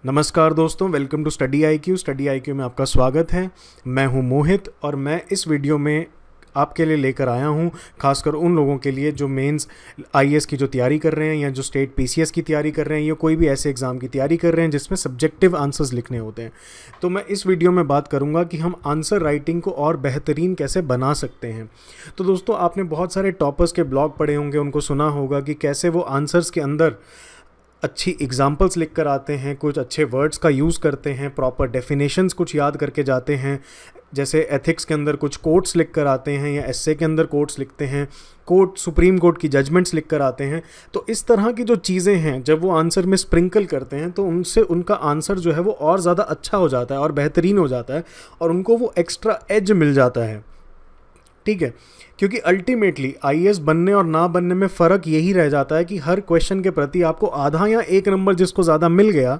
नमस्कार दोस्तों, welcome to study I Q में आपका स्वागत है। मैं हूं मोहित और मैं इस वीडियो में आपके लिए लेकर आया हूं, खासकर उन लोगों के लिए जो मेंस आईएएस की जो तैयारी कर रहे हैं या जो स्टेट पीसीएस की तैयारी कर रहे हैं या कोई भी ऐसे एग्ज़ाम की तैयारी कर रहे हैं जिसमें सब्जेक्टिव आंसर्स लिखने होते हैं। तो मैं इस वीडियो में बात करूंगा कि हम आंसर राइटिंग को और बेहतरीन कैसे बना सकते हैं। तो दोस्तों, आपने बहुत सारे टॉपर्स के ब्लॉग पढ़े होंगे, उनको सुना होगा कि कैसे वो आंसर्स के अंदर अच्छी एग्जाम्पल्स लिख कर आते हैं, कुछ अच्छे वर्ड्स का यूज़ करते हैं, प्रॉपर डेफिनेशंस कुछ याद करके जाते हैं। जैसे एथिक्स के अंदर कुछ कोट्स लिख कर आते हैं या एस्से के अंदर कोट्स लिखते हैं, कोर्ट सुप्रीम कोर्ट की जजमेंट्स लिख कर आते हैं। तो इस तरह की जो चीज़ें हैं जब वो आंसर में स्प्रिंकल करते हैं तो उनसे उनका आंसर जो है वो और ज़्यादा अच्छा हो जाता है और बेहतरीन हो जाता है और उनको वो एक्स्ट्रा एज मिल जाता है। ठीक है, क्योंकि अल्टीमेटली आईएएस बनने और ना बनने में फ़र्क यही रह जाता है कि हर क्वेश्चन के प्रति आपको आधा या एक नंबर जिसको ज़्यादा मिल गया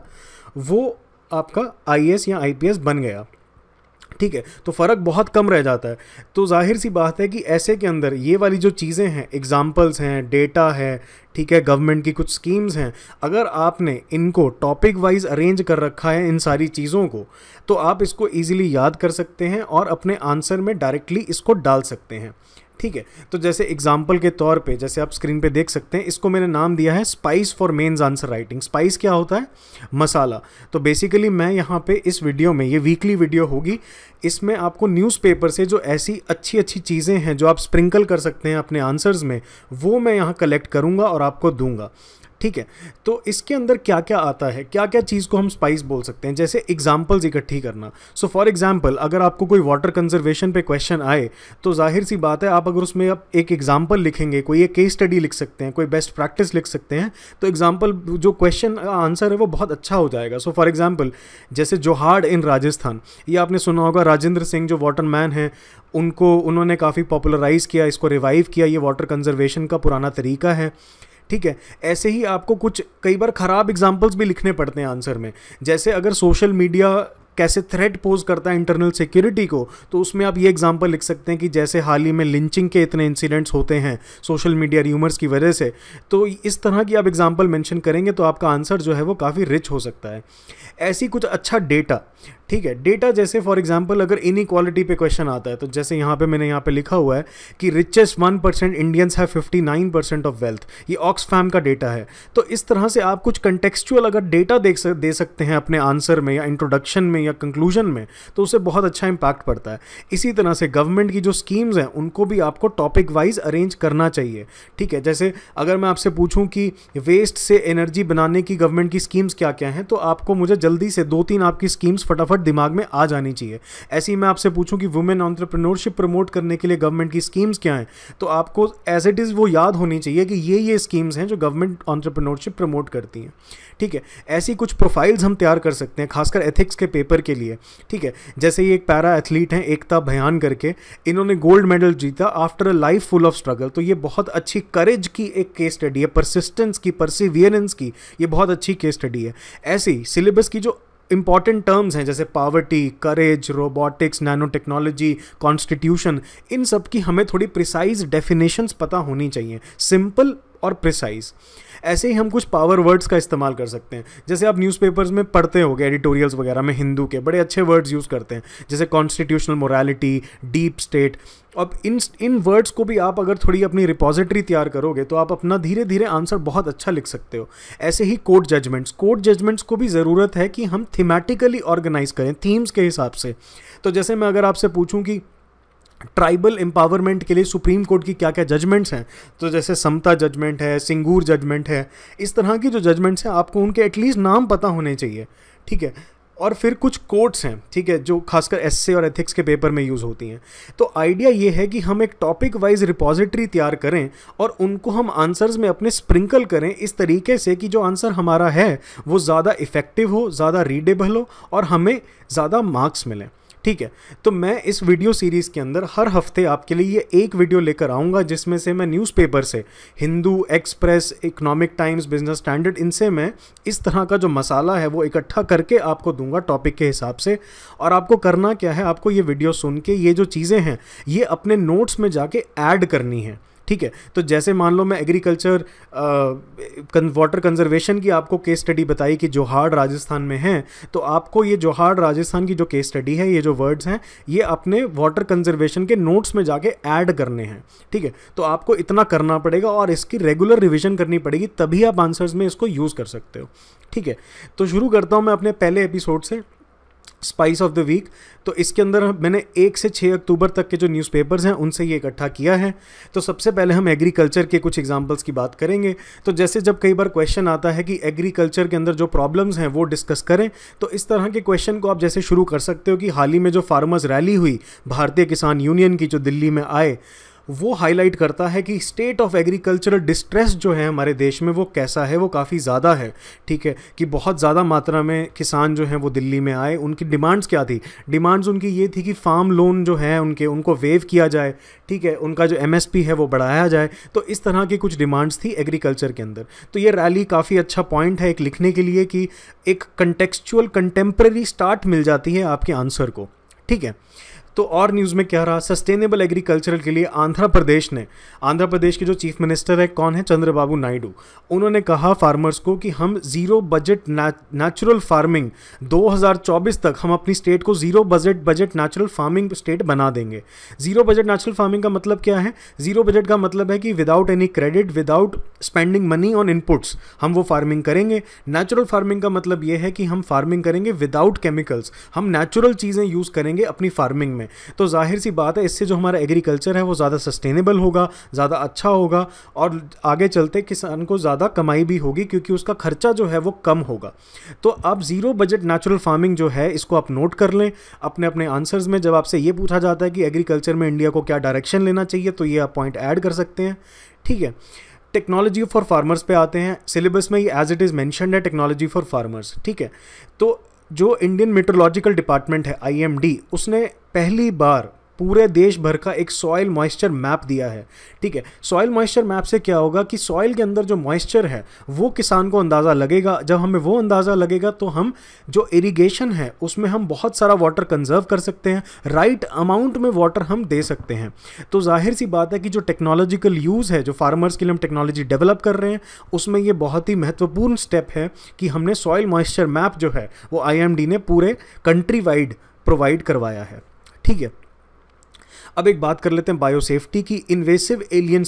वो आपका आईएएस या आईपीएस बन गया। ठीक है, तो फ़र्क बहुत कम रह जाता है। तो जाहिर सी बात है कि ऐसे के अंदर ये वाली जो चीज़ें हैं, एग्जाम्पल्स हैं, डेटा है, ठीक है, गवर्नमेंट की कुछ स्कीम्स हैं, अगर आपने इनको टॉपिक वाइज अरेंज कर रखा है इन सारी चीज़ों को, तो आप इसको ईजिली याद कर सकते हैं और अपने आंसर में डायरेक्टली इसको डाल सकते हैं। ठीक है, तो जैसे एग्जाम्पल के तौर पे जैसे आप स्क्रीन पे देख सकते हैं, इसको मैंने नाम दिया है spice for mains answer writing. Spice क्या होता है? मसाला। तो बेसिकली मैं यहाँ पे इस वीडियो में, ये वीकली वीडियो होगी, इसमें आपको न्यूज़पेपर से जो ऐसी अच्छी अच्छी चीज़ें हैं जो आप स्प्रिंकल कर सकते हैं अपने आंसर्स में, वो मैं यहाँ कलेक्ट करूँगा और आपको दूंगा। ठीक है, तो इसके अंदर क्या क्या आता है, क्या क्या चीज़ को हम स्पाइस बोल सकते हैं। जैसे एग्जाम्पल्स इकट्ठी करना। सो फॉर एग्जाम्पल, अगर आपको कोई वाटर कंजर्वेशन पे क्वेश्चन आए तो जाहिर सी बात है आप अगर उसमें आप एक एग्जाम्पल लिखेंगे, कोई एक केस स्टडी लिख सकते हैं, कोई बेस्ट प्रैक्टिस लिख सकते हैं, तो एग्जाम्पल जो क्वेश्चन आंसर है वो बहुत अच्छा हो जाएगा। सो फॉर एग्जाम्पल, जैसे जोहाड़ इन राजस्थान, ये आपने सुना होगा, राजेंद्र सिंह जो वाटरमैन हैं उन्होंने काफ़ी पॉपुलराइज़ किया, इसको रिवाइव किया, ये वाटर कंजर्वेशन का पुराना तरीका है। ठीक है, ऐसे ही आपको कुछ कई बार ख़राब एग्जाम्पल्स भी लिखने पड़ते हैं आंसर में। जैसे अगर सोशल मीडिया कैसे थ्रेट पोज करता है इंटरनल सिक्योरिटी को, तो उसमें आप ये एग्जांपल लिख सकते हैं कि जैसे हाल ही में लिंचिंग के इतने इंसिडेंट्स होते हैं सोशल मीडिया र्यूमर्स की वजह से, तो इस तरह की आप एग्जांपल मेंशन करेंगे तो आपका आंसर जो है वो काफ़ी रिच हो सकता है। ऐसी कुछ अच्छा डेटा, ठीक है, डेटा जैसे फॉर एग्जांपल अगर इनइक्वालिटी पे क्वेश्चन आता है तो जैसे मैंने यहाँ पे लिखा हुआ है कि richest 1% Indians have 59% of wealth, ये ऑक्सफैम का डेटा है। तो इस तरह से आप कुछ कंटेक्चुअल अगर डेटा दे सकते हैं अपने आंसर में या इंट्रोडक्शन में या कंक्लूजन में, तो उससे बहुत अच्छा इंपैक्ट पड़ता है। इसी तरह से गवर्नमेंट की जो स्कीम्स हैं उनको भी आपको टॉपिक वाइज अरेंज करना चाहिए। ठीक है, जैसे अगर मैं आपसे पूछूं कि वेस्ट से एनर्जी बनाने की गवर्नमेंट की स्कीम्स क्या क्या हैं, तो आपको मुझे जल्दी से 2-3 आपकी स्कीम्स फटाफट दिमाग में आ जानी चाहिए। ऐसे ही मैं आपसे पूछूं कि वुमेन एंटरप्रेन्योरशिप प्रमोट करने के लिए गवर्नमेंट की स्कीम्स क्या हैं, तो आपको एज इट इज़ वो याद होनी चाहिए कि ये स्कीम्स हैं जो गवर्नमेंट एंटरप्रेन्योरशिप प्रमोट करती हैं। ठीक है, ऐसी कुछ प्रोफाइल्स हम तैयार कर सकते हैं खासकर एथिक्स के पेपर के लिए। ठीक है, जैसे ये एक पैरा एथलीट हैं एकता भयान करके, इन्होंने गोल्ड मेडल जीता after a life full of struggle. तो ये बहुत अच्छी करेज की एक केस स्टडी है, परसिस्टेंस की, परसिवियरेंस की, ये बहुत अच्छी केस स्टडी है। ऐसे ही सिलेबस की जो इंपॉर्टेंट टर्म्स हैं जैसे poverty, courage, robotics, nano technology, constitution, इन सब की हमें थोड़ी प्रिसाइज डेफिनेशंस पता होनी चाहिए, सिंपल और प्रिसाइज। ऐसे ही हम कुछ पावर वर्ड्स का इस्तेमाल कर सकते हैं। जैसे आप न्यूज़पेपर्स में पढ़ते होंगे, एडिटोरियल्स वगैरह में हिंदू के बड़े अच्छे वर्ड्स यूज़ करते हैं, जैसे कॉन्स्टिट्यूशनल मोरालिटी, डीप स्टेट। अब इन वर्ड्स को भी आप अगर थोड़ी अपनी रिपोजिटरी तैयार करोगे तो आप अपना धीरे धीरे आंसर बहुत अच्छा लिख सकते हो। ऐसे ही कोर्ट जजमेंट्स को भी ज़रूरत है कि हम थीमेटिकली ऑर्गेनाइज करें थीम्स के हिसाब से। तो जैसे मैं अगर आपसे पूछूं कि ट्राइबल एम्पावरमेंट के लिए सुप्रीम कोर्ट की क्या क्या जजमेंट्स हैं, तो जैसे समता जजमेंट है, सिंगूर जजमेंट है, इस तरह की जो जजमेंट्स हैं आपको उनके एटलीस्ट नाम पता होने चाहिए। ठीक है, और फिर कुछ कोट्स हैं, ठीक है, जो खासकर एस्से और एथिक्स के पेपर में यूज़ होती हैं। तो आइडिया ये है कि हम एक टॉपिक वाइज रिपोजिटरी तैयार करें और उनको हम आंसर्स में अपने स्प्रिंकल करें इस तरीके से कि जो आंसर हमारा है वो ज़्यादा इफ़ेक्टिव हो, ज़्यादा रीडेबल हो और हमें ज़्यादा मार्क्स मिलें। ठीक है, तो मैं इस वीडियो सीरीज़ के अंदर हर हफ्ते आपके लिए ये एक वीडियो लेकर आऊँगा जिसमें से मैं न्यूज़पेपर से, Hindu, express, economic times, business standard, इनसे मैं इस तरह का जो मसाला है वो इकट्ठा करके आपको दूंगा टॉपिक के हिसाब से। और आपको करना क्या है, आपको ये वीडियो सुन के ये जो चीज़ें हैं ये अपने नोट्स में जाके ऐड करनी है। ठीक है। तो जैसे मान लो मैं एग्रीकल्चर वाटर कंजर्वेशन की आपको केस स्टडी बताई कि जोहाड़ राजस्थान में है, तो आपको ये जोहाड़ राजस्थान की जो केस स्टडी है, ये जो वर्ड्स हैं, ये अपने वाटर कंजर्वेशन के नोट्स में जाके ऐड करने हैं, ठीक है। तो आपको इतना करना पड़ेगा और इसकी रेगुलर रिविजन करनी पड़ेगी, तभी आप आंसर्स में इसको यूज़ कर सकते हो, ठीक है। तो शुरू करता हूँ मैं अपने पहले एपिसोड से, स्पाइस ऑफ द वीक। तो इसके अंदर मैंने 1 से 6 अक्टूबर तक के जो न्यूज़पेपर्स हैं उनसे ये इकट्ठा किया है। तो सबसे पहले हम एग्रीकल्चर के कुछ एग्जांपल्स की बात करेंगे। तो जैसे जब कई बार क्वेश्चन आता है कि एग्रीकल्चर के अंदर जो प्रॉब्लम्स हैं वो डिस्कस करें, तो इस तरह के क्वेश्चन को आप जैसे शुरू कर सकते हो कि हाल ही में जो फार्मर्स रैली हुई भारतीय किसान यूनियन की, जो दिल्ली में आए, वो हाईलाइट करता है कि स्टेट ऑफ एग्रीकल्चरल डिस्ट्रेस जो है हमारे देश में वो कैसा है, वो काफ़ी ज़्यादा है, ठीक है। कि बहुत ज़्यादा मात्रा में किसान जो हैं वो दिल्ली में आए। उनकी डिमांड्स क्या थी? डिमांड्स उनकी ये थी कि फार्म लोन जो है उनको वेव किया जाए, ठीक है, उनका जो MSP है वो बढ़ाया जाए। तो इस तरह की कुछ डिमांड्स थी एग्रीकल्चर के अंदर। तो ये रैली काफ़ी अच्छा पॉइंट है एक लिखने के लिए कि एक कंटेक्चुअल कंटेम्प्रेरी स्टार्ट मिल जाती है आपके आंसर को, ठीक है। तो और न्यूज़ में क्या रहा, सस्टेनेबल एग्रीकल्चरल के लिए आंध्र प्रदेश के जो चीफ मिनिस्टर है कौन है, चंद्रबाबू नायडू, उन्होंने कहा फार्मर्स को कि हम ज़ीरो बजट नेचुरल फार्मिंग 2024 तक हम अपनी स्टेट को zero budget natural farming state बना देंगे। ज़ीरो बजट नेचुरल फार्मिंग का मतलब क्या है? ज़ीरो बजट का मतलब है कि without any credit, without spending money on inputs हम वो फार्मिंग करेंगे। नेचुरल फार्मिंग का मतलब ये है कि हम फार्मिंग करेंगे विदाउट केमिकल्स, हम नेचुरल चीज़ें यूज़ करेंगे अपनी फार्मिंग में। तो जाहिर सी बात है इससे जो हमारा एग्रीकल्चर है वो ज़्यादा सस्टेनेबल होगा, ज़्यादा अच्छा होगा और आगे चलते किसान को ज़्यादा कमाई भी होगी क्योंकि उसका खर्चा जो है वो कम होगा। तो अब ज़ीरो बजट नेचुरल फार्मिंग जो है इसको आप नोट कर लें अपने अपने आंसर्स में। जब आपसे ये पूछा जाता है कि एग्रीकल्चर में इंडिया को क्या डायरेक्शन लेना चाहिए, तो ये आप पॉइंट ऐड कर सकते हैं, ठीक है। टेक्नोलॉजी फॉर फार्मर्स पे आते हैं। सिलेबस में ये एज इट इज़ मेंशन्ड है टेक्नोलॉजी फॉर फार्मर्स, ठीक है। तो जो इंडियन मेट्रोलॉजिकल डिपार्टमेंट है IMD, उसने पहली बार पूरे देश भर का एक सॉइल मॉइस्चर मैप दिया है, ठीक है। सॉइल मॉइस्चर मैप से क्या होगा कि सॉइल के अंदर जो मॉइस्चर है वो किसान को अंदाज़ा लगेगा। जब हमें वो अंदाज़ा लगेगा तो हम जो इरिगेशन है उसमें हम बहुत सारा वाटर कंजर्व कर सकते हैं, राइट अमाउंट में वाटर हम दे सकते हैं। तो जाहिर सी बात है कि जो टेक्नोलॉजिकल यूज़ है, जो फार्मर्स के लिए हम टेक्नोलॉजी डेवलप कर रहे हैं, उसमें ये बहुत ही महत्वपूर्ण स्टेप है कि हमने सॉइल मॉइस्चर मैप जो है वो IMD ने पूरे कंट्री वाइड प्रोवाइड करवाया है, ठीक है। अब एक बात कर लेते हैं बायोसेफ्टी की। इन्वेसिव एलियन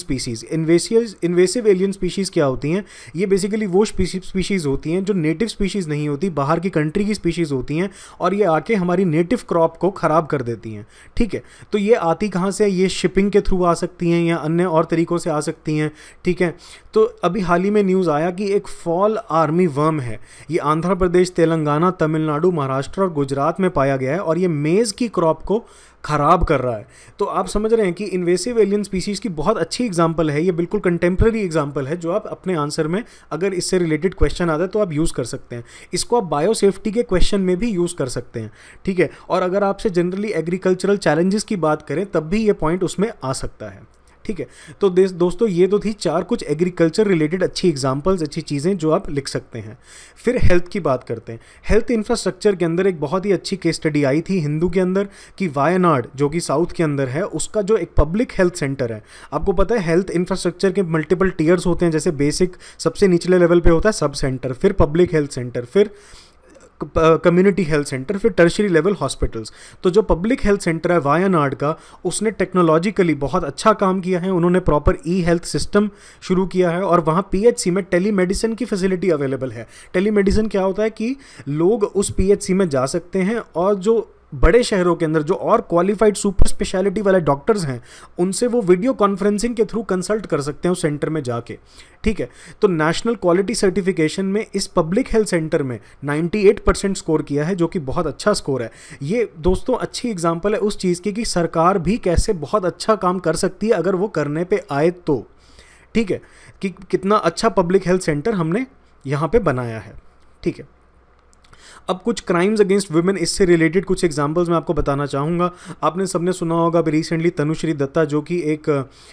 स्पीशीज़ क्या होती हैं? ये बेसिकली वो स्पीशीज़ होती हैं जो नेटिव स्पीशीज़ नहीं होती, बाहर की कंट्री की स्पीशीज़ होती हैं और ये आके हमारी नेटिव क्रॉप को ख़राब कर देती हैं, ठीक है। तो ये आती कहाँ से? ये शिपिंग के थ्रू आ सकती हैं या अन्य और तरीक़ों से आ सकती हैं, ठीक है। तो अभी हाल ही में न्यूज़ आया कि एक फॉल आर्मी वर्म है, ये आंध्र प्रदेश, तेलंगाना, तमिलनाडु, महाराष्ट्र और गुजरात में पाया गया है और ये मेज़ की क्रॉप को ख़राब कर रहा है। तो आप समझ रहे हैं कि इन्वेसिव एलियन स्पीशीज़ की बहुत अच्छी एग्जांपल है, ये बिल्कुल कंटेम्प्रेरी एग्जांपल है जो आप अपने आंसर में अगर इससे रिलेटेड क्वेश्चन आता है तो आप यूज़ कर सकते हैं। इसको आप बायोसेफ्टी के क्वेश्चन में भी यूज़ कर सकते हैं, ठीक है। और अगर आपसे जनरली एग्रीकल्चरल चैलेंजेस की बात करें तब भी ये पॉइंट उसमें आ सकता है, ठीक है। तो दोस्तों ये तो थी 4 कुछ एग्रीकल्चर रिलेटेड अच्छी एग्जांपल्स, अच्छी चीज़ें जो आप लिख सकते हैं। फिर हेल्थ की बात करते हैं। हेल्थ इंफ्रास्ट्रक्चर के अंदर एक बहुत ही अच्छी केस स्टडी आई थी हिंदू के अंदर कि वायनाड जो कि साउथ के अंदर है, उसका जो एक पब्लिक हेल्थ सेंटर है, आपको पता है हेल्थ इंफ्रास्ट्रक्चर के मल्टीपल टीयर्स होते हैं, जैसे बेसिक सबसे निचले लेवल पे होता है सब सेंटर, फिर पब्लिक हेल्थ सेंटर, फिर कम्युनिटी हेल्थ सेंटर, फिर टर्शियरी लेवल हॉस्पिटल्स। तो जो पब्लिक हेल्थ सेंटर है वायनाड का, उसने टेक्नोलॉजिकली बहुत अच्छा काम किया है। उन्होंने प्रॉपर हेल्थ सिस्टम शुरू किया है और वहाँ PHC में टेलीमेडिसिन की फैसिलिटी अवेलेबल है। टेलीमेडिसिन क्या होता है कि लोग उस PHC में जा सकते हैं और जो बड़े शहरों के अंदर जो और क्वालिफाइड सुपर स्पेशलिटी वाले डॉक्टर्स हैं उनसे वो वीडियो कॉन्फ्रेंसिंग के थ्रू कंसल्ट कर सकते हैं उस सेंटर में जाके, ठीक है। तो नेशनल क्वालिटी सर्टिफिकेशन में इस पब्लिक हेल्थ सेंटर में 98% स्कोर किया है, जो कि बहुत अच्छा स्कोर है। ये दोस्तों अच्छी एग्जांपल है उस चीज़ की कि सरकार भी कैसे बहुत अच्छा काम कर सकती है अगर वो करने पे आए तो, ठीक है, कि कितना अच्छा पब्लिक हेल्थ सेंटर हमने यहाँ पे बनाया है, ठीक है। अब कुछ क्राइम्स अगेंस्ट वुमेन, इससे रिलेटेड कुछ एग्जांपल्स मैं आपको बताना चाहूँगा। आपने सबने सुना होगा अभी रिसेंटली तनुश्री दत्ता, जो कि एक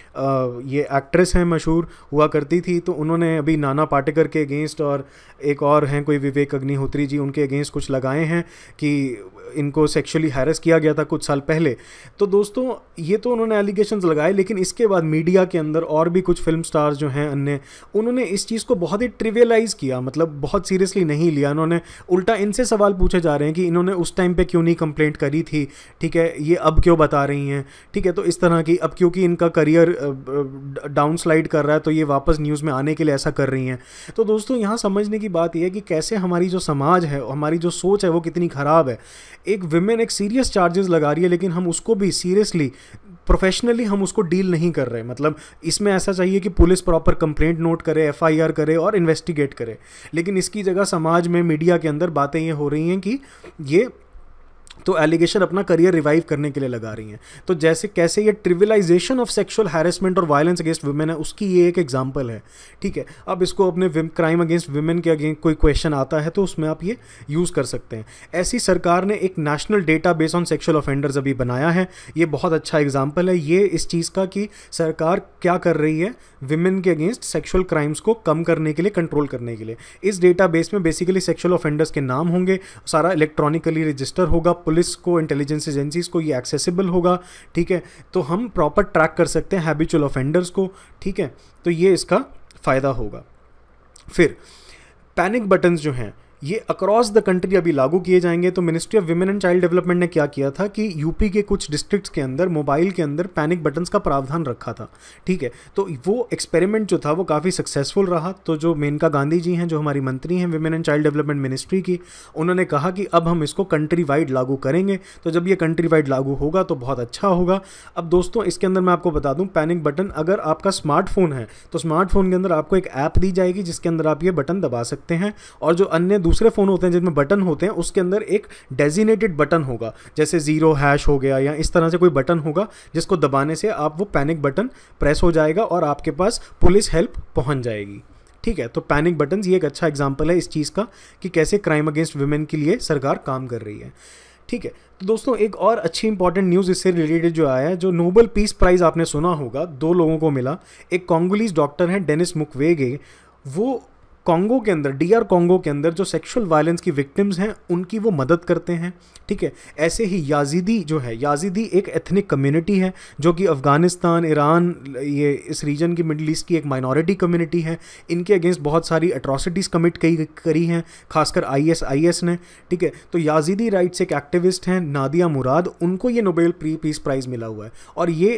ये एक्ट्रेस हैं, मशहूर हुआ करती थी, तो उन्होंने अभी नाना पाटेकर के अगेंस्ट और एक और हैं कोई विवेक अग्निहोत्री जी, उनके अगेंस्ट कुछ लगाए हैं कि इनको सेक्सुअली हैरेस किया गया था कुछ साल पहले। तो दोस्तों ये तो उन्होंने एलिगेशंस लगाए, लेकिन इसके बाद मीडिया के अंदर और भी कुछ फिल्म स्टार्स जो हैं अन्य, उन्होंने इस चीज़ को बहुत ही ट्रिवियलाइज़ किया, मतलब बहुत सीरियसली नहीं लिया। उन्होंने उल्टा इनसे सवाल पूछे जा रहे हैं कि इन्होंने उस टाइम पे क्यों नहीं कंप्लेंट करी थी, ठीक है, ये अब क्यों बता रही हैं, ठीक है। तो इस तरह की, अब क्योंकि इनका करियर डाउन स्लाइड कर रहा है तो ये वापस न्यूज़ में आने के लिए ऐसा कर रही हैं। तो दोस्तों यहाँ समझने की बात यह है कि कैसे हमारी जो समाज है, हमारी जो सोच है वो कितनी ख़राब है। एक विमेन एक सीरियस चार्जेस लगा रही है, लेकिन हम उसको भी सीरियसली प्रोफेशनली हम उसको डील नहीं कर रहे। मतलब इसमें ऐसा चाहिए कि पुलिस प्रॉपर कंप्लेंट नोट करे, एफआईआर करे और इन्वेस्टिगेट करे, लेकिन इसकी जगह समाज में, मीडिया के अंदर बातें ये हो रही हैं कि ये तो एलिगेशन अपना करियर रिवाइव करने के लिए लगा रही हैं। तो जैसे कैसे ये ट्रिविलाइजेशन ऑफ सेक्सुअल हैरेसमेंट और वायलेंस अगेंस्ट वुमेन है, उसकी ये एक एग्जांपल है, ठीक है। अब इसको अपने क्राइम अगेंस्ट वुमेन के अगेंस्ट कोई क्वेश्चन आता है तो उसमें आप ये यूज़ कर सकते हैं। ऐसी सरकार ने एक national database on sexual offenders अभी बनाया है, ये बहुत अच्छा एग्जाम्पल है ये इस चीज़ का कि सरकार क्या कर रही है विमेन के अगेंस्ट सेक्सुअल क्राइम्स को कम करने के लिए, कंट्रोल करने के लिए। इस डेटाबेस में बेसिकली सेक्सुअल ऑफेंडर्स के नाम होंगे, सारा इलेक्ट्रॉनिकली रजिस्टर होगा, पुलिस को, इंटेलिजेंस एजेंसीज को ये एक्सेसिबल होगा, ठीक है। तो हम प्रॉपर ट्रैक कर सकते हैं हैबिचुअल ऑफेंडर्स को, ठीक है। तो ये इसका फ़ायदा होगा। फिर पैनिक बटन्स जो हैं ये अक्रॉस द कंट्री अभी लागू किए जाएंगे। तो ministry of women and child development ने क्या किया था कि यूपी के कुछ डिस्ट्रिक्ट्स के अंदर मोबाइल के अंदर पैनिक बटन्स का प्रावधान रखा था, ठीक है। तो वो एक्सपेरिमेंट जो था वो काफ़ी सक्सेसफुल रहा। तो जो मेनका गांधी जी हैं, जो हमारी मंत्री हैं women and child development ministry की, उन्होंने कहा कि अब हम इसको कंट्री वाइड लागू करेंगे। तो जब ये कंट्री वाइड लागू होगा तो बहुत अच्छा होगा। अब दोस्तों इसके अंदर मैं आपको बता दूं, पैनिक बटन, अगर आपका स्मार्टफोन है तो स्मार्टफोन के अंदर आपको एक ऐप दी जाएगी जिसके अंदर आप ये बटन दबा सकते हैं, और जो अन्य दूसरे फ़ोन होते हैं जिनमें बटन होते हैं उसके अंदर एक डेजिनेटेड बटन होगा, जैसे 0# हो गया या इस तरह से कोई बटन होगा जिसको दबाने से आप वो पैनिक बटन प्रेस हो जाएगा और आपके पास पुलिस हेल्प पहुंच जाएगी, ठीक है। तो पैनिक बटन्स ये एक अच्छा एग्जांपल है इस चीज़ का कि कैसे क्राइम अगेंस्ट वुमेन के लिए सरकार काम कर रही है, ठीक है। तो दोस्तों एक और अच्छी इंपॉर्टेंट न्यूज़ इससे रिलेटेड जो आया है, जो नोबेल पीस प्राइज़ आपने सुना होगा 2 लोगों को मिला। एक कॉन्गोलीज डॉक्टर हैं डेनिस मुक्वेगे, वो कॉन्गो के अंदर, DR कॉन्गो के अंदर जो सेक्सुअल वायलेंस की विक्टिम्स हैं उनकी वो मदद करते हैं, ठीक है। ऐसे ही याजीदी जो है, याजीदी एक एथनिक कम्युनिटी है जो कि अफ़गानिस्तान, ईरान, ये इस रीजन की, मिडिल ईस्ट की एक माइनॉरिटी कम्युनिटी है। इनके अगेंस्ट बहुत सारी अट्रॉसिटीज़ कमिट करी हैं, खासकर IS ने, ठीक है। तो याजीदी राइट्स एक एक्टिविस्ट हैं नादिया मुराद, उनको ये नोबेल पीस प्राइज़ मिला हुआ है। और ये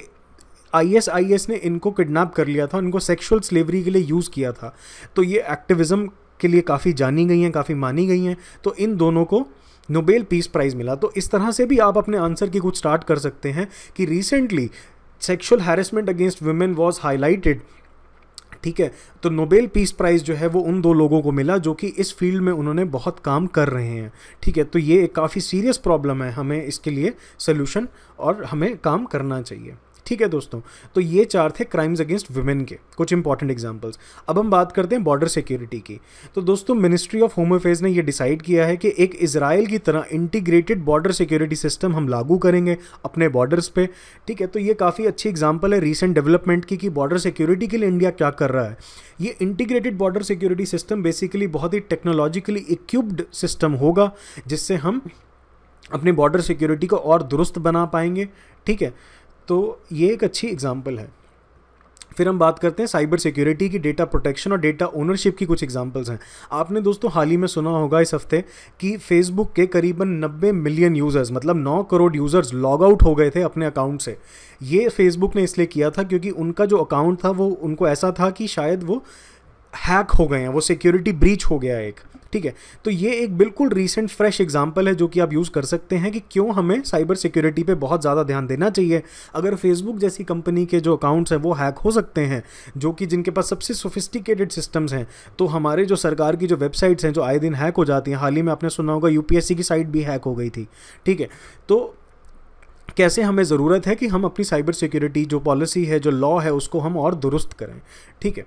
IS ने इनको किडनैप कर लिया था, इनको सेक्सुअल स्लेवरी के लिए यूज़ किया था। तो ये एक्टिविज़म के लिए काफ़ी जानी गई हैं, काफ़ी मानी गई हैं। तो इन दोनों को नोबेल पीस प्राइज़ मिला। तो इस तरह से भी आप अपने आंसर की कुछ स्टार्ट कर सकते हैं कि recently sexual harassment against women was highlighted, ठीक है। तो नोबेल पीस प्राइज़ जो है वो उन 2 लोगों को मिला जो कि इस फील्ड में उन्होंने बहुत काम कर रहे हैं, ठीक है। तो ये एक काफ़ी सीरियस प्रॉब्लम है, हमें इसके लिए सोल्यूशन और हमें काम करना चाहिए, ठीक है दोस्तों। तो ये 4 थे क्राइम्स अगेंस्ट वुमेन के कुछ इंपॉर्टेंट एग्जांपल्स। अब हम बात करते हैं बॉर्डर सिक्योरिटी की। तो दोस्तों मिनिस्ट्री ऑफ होम अफेयर्स ने ये डिसाइड किया है कि एक इजराइल की तरह इंटीग्रेटेड बॉर्डर सिक्योरिटी सिस्टम हम लागू करेंगे अपने बॉर्डर्स पे, ठीक है। तो ये काफ़ी अच्छी एग्जांपल है रीसेंट डेवलपमेंट की कि बॉर्डर सिक्योरिटी के लिए इंडिया क्या कर रहा है। ये integrated border security system basically बहुत ही टेक्नोलॉजिकली इक्विप्ड सिस्टम होगा जिससे हम अपने बॉर्डर सिक्योरिटी को और दुरुस्त बना पाएंगे, ठीक है। तो ये एक अच्छी एग्जांपल है। फिर हम बात करते हैं साइबर सिक्योरिटी की, डेटा प्रोटेक्शन और डेटा ओनरशिप की कुछ एग्जांपल्स हैं। आपने दोस्तों हाल ही में सुना होगा इस हफ्ते कि फेसबुक के करीबन 90 मिलियन यूज़र्स, मतलब 9 करोड़ यूज़र्स लॉग आउट हो गए थे अपने अकाउंट से। ये फेसबुक ने इसलिए किया था क्योंकि उनका जो अकाउंट था वो उनको ऐसा था कि शायद वो हैक हो गए हैं, वो सिक्योरिटी ब्रीच हो गया एक, ठीक है। तो ये एक बिल्कुल रीसेंट फ्रेश एग्जांपल है जो कि आप यूज़ कर सकते हैं कि क्यों हमें साइबर सिक्योरिटी पे बहुत ज़्यादा ध्यान देना चाहिए। अगर फेसबुक जैसी कंपनी के जो अकाउंट्स हैं वो हैक हो सकते हैं, जो कि जिनके पास सबसे सोफिस्टिकेटेड सिस्टम्स हैं, तो हमारे जो सरकार की जो वेबसाइट्स हैं जो आए दिन हैक हो जाती हैं, हाल ही में आपने सुना होगा UPSC की साइट भी हैक हो गई थी, ठीक है। तो कैसे हमें ज़रूरत है कि हम अपनी साइबर सिक्योरिटी जो पॉलिसी है, जो लॉ है, उसको हम और दुरुस्त करें, ठीक है।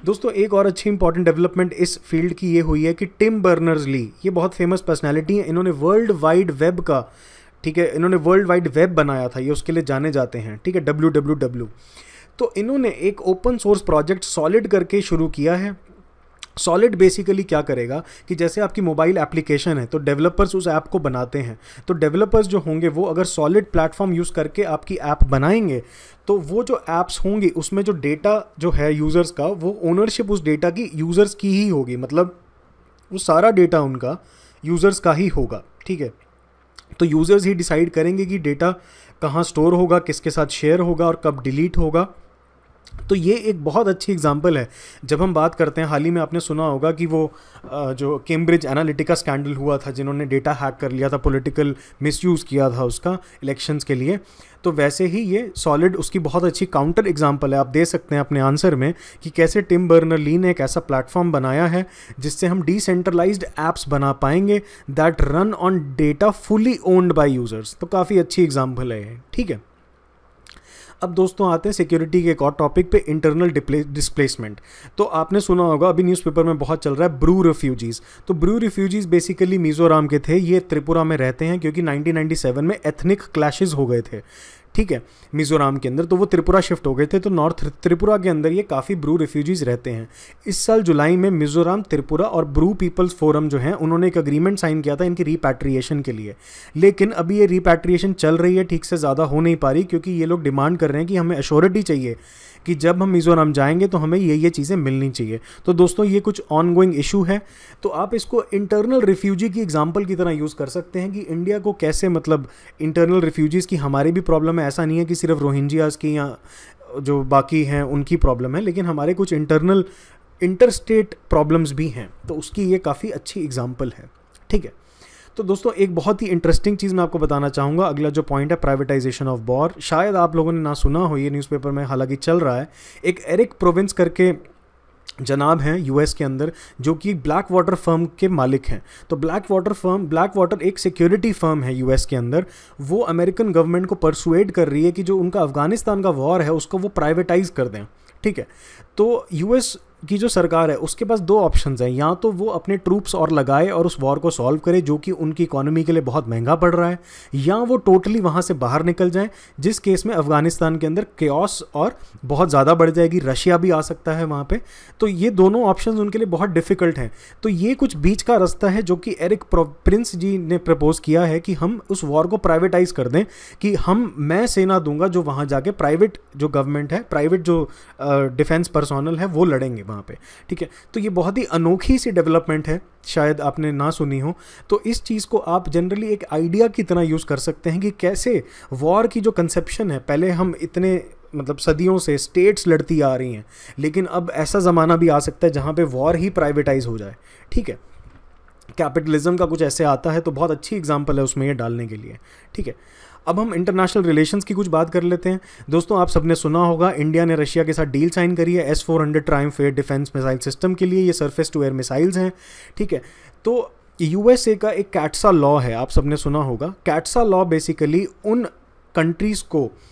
दोस्तों एक और अच्छी इंपॉर्टेंट डेवलपमेंट इस फील्ड की ये हुई है कि टिम बर्नर्स-ली, ये बहुत फेमस पर्सनैलिटी हैं, इन्होंने वर्ल्ड वाइड वेब का, ठीक है, इन्होंने वर्ल्ड वाइड वेब बनाया था, ये उसके लिए जाने जाते हैं, ठीक है, WWW। तो इन्होंने एक ओपन सोर्स प्रोजेक्ट सॉलिड करके शुरू किया है। सॉलिड बेसिकली क्या करेगा कि जैसे आपकी मोबाइल एप्लीकेशन है तो डेवलपर्स उस ऐप को बनाते हैं, तो डेवलपर्स जो होंगे वो अगर सॉलिड प्लेटफॉर्म यूज़ करके आपकी ऐप बनाएंगे तो वो जो ऐप्स होंगी उसमें जो डेटा जो है यूज़र्स का, वो ओनरशिप उस डेटा की यूज़र्स की ही होगी, मतलब वो सारा डेटा उनका यूज़र्स का ही होगा, ठीक है। तो यूज़र्स ही डिसाइड करेंगे कि डेटा कहाँ स्टोर होगा, किसके साथ शेयर होगा और कब डिलीट होगा। तो ये एक बहुत अच्छी एग्जांपल है। जब हम बात करते हैं, हाल ही में आपने सुना होगा कि वो जो कैम्ब्रिज एनालिटिका स्कैंडल हुआ था, जिन्होंने डेटा हैक कर लिया था, पॉलिटिकल मिसयूज़ किया था उसका इलेक्शंस के लिए, तो वैसे ही ये सॉलिड उसकी बहुत अच्छी काउंटर एग्जांपल है। आप दे सकते हैं अपने आंसर में कि कैसे टिम बर्नर्स-ली ने एक ऐसा प्लेटफॉर्म बनाया है जिससे हम डिसेंट्रलाइज्ड ऐप्स बना पाएंगे that run on data fully owned by users. तो काफ़ी अच्छी एग्जांपल है, ठीक है। अब दोस्तों आते हैं सिक्योरिटी के एक और टॉपिक पे, इंटरनल डिस्प्लेसमेंट। तो आपने सुना होगा, अभी न्यूज़पेपर में बहुत चल रहा है, ब्रू रिफ्यूजीज़। तो ब्रू रिफ्यूजीज़ बेसिकली मिज़ोरम के थे, ये त्रिपुरा में रहते हैं क्योंकि 1997 में एथनिक क्लैशेस हो गए थे, ठीक है, मिज़ोरम के अंदर, तो वो त्रिपुरा शिफ्ट हो गए थे। तो नॉर्थ त्रिपुरा के अंदर ये काफ़ी ब्रू रिफ्यूजीज़ रहते हैं। इस साल जुलाई में मिज़ोरम, त्रिपुरा और ब्रू पीपल्स फोरम जो हैं उन्होंने एक अग्रीमेंट साइन किया था इनकी रिपैट्रिएशन के लिए, लेकिन अभी ये रिपैट्रिएशन चल रही है, ठीक से ज़्यादा हो नहीं पा रही क्योंकि ये लोग डिमांड कर रहे हैं कि हमें एश्योरिटी चाहिए कि जब हम मिज़ोरम जाएंगे तो हमें ये चीज़ें मिलनी चाहिए। तो दोस्तों ये कुछ ऑनगोइंग इशू है, तो आप इसको इंटरनल रिफ्यूजी की एग्जांपल की तरह यूज़ कर सकते हैं कि इंडिया को कैसे, मतलब इंटरनल रिफ्यूजीज़ की हमारी भी प्रॉब्लम है, ऐसा नहीं है कि सिर्फ रोहिंग्यास की या जो बाकी हैं उनकी प्रॉब्लम है, लेकिन हमारे कुछ इंटरनल इंटरस्टेट प्रॉब्लम्स भी हैं, तो उसकी ये काफ़ी अच्छी एग्जांपल है, ठीक है। तो दोस्तों एक बहुत ही इंटरेस्टिंग चीज़ मैं आपको बताना चाहूँगा। अगला जो पॉइंट है, प्राइवेटाइजेशन ऑफ वॉर। शायद आप लोगों ने ना सुना हो, ये न्यूज़पेपर में हालांकि चल रहा है। एक एरिक प्रोविंस करके जनाब हैं यूएस के अंदर, जो कि ब्लैक वाटर फर्म के मालिक हैं। तो ब्लैक वाटर एक सिक्योरिटी फर्म है यूएस के अंदर। वो अमेरिकन गवर्नमेंट को परसुएड कर रही है कि जो उनका अफगानिस्तान का वॉर है उसको वो प्राइवेटाइज कर दें, ठीक है। तो यूएस की जो सरकार है उसके पास दो ऑप्शंस हैं, या तो वो अपने ट्रूप्स और लगाए और उस वॉर को सॉल्व करे जो कि उनकी इकोनॉमी के लिए बहुत महंगा पड़ रहा है, या वो टोटली वहाँ से बाहर निकल जाएं, जिस केस में अफगानिस्तान के अंदर केओस और बहुत ज़्यादा बढ़ जाएगी, रशिया भी आ सकता है वहाँ पे। तो ये दोनों ऑप्शंस उनके लिए बहुत डिफ़िकल्ट हैं। तो ये कुछ बीच का रास्ता है जो कि एरिक प्रिंस जी ने प्रपोज किया है कि हम उस वॉर को प्राइवेटाइज कर दें, कि मैं सेना दूंगा जो वहाँ जाके प्राइवेट जो गवर्नमेंट है, प्राइवेट जो डिफेंस पर्सोनल है वो लड़ेंगे वहाँ पे, ठीक है। तो ये बहुत ही अनोखी सी डेवलपमेंट है, शायद आपने ना सुनी हो। तो इस चीज़ को आप जनरली एक आइडिया की तरह यूज़ कर सकते हैं कि कैसे वॉर की जो कंसेप्शन है, पहले हम इतने मतलब सदियों से स्टेट्स लड़ती आ रही हैं, लेकिन अब ऐसा ज़माना भी आ सकता है जहाँ पे वॉर ही प्राइवेटाइज हो जाए, ठीक है। कैपिटलिज्म का कुछ ऐसे आता है, तो बहुत अच्छी एग्जांपल है उसमें ये डालने के लिए, ठीक है। अब हम इंटरनेशनल रिलेशंस की कुछ बात कर लेते हैं। दोस्तों आप सबने सुना होगा, इंडिया ने रशिया के साथ डील साइन करी है S-400 triumph air defence missile system के लिए। ये सरफेस टू एयर मिसाइल्स हैं, ठीक है। तो यूएसए का एक कैट्सा लॉ है, आप सबने सुना होगा। कैट्सा लॉ बेसिकली उन कंट्रीज़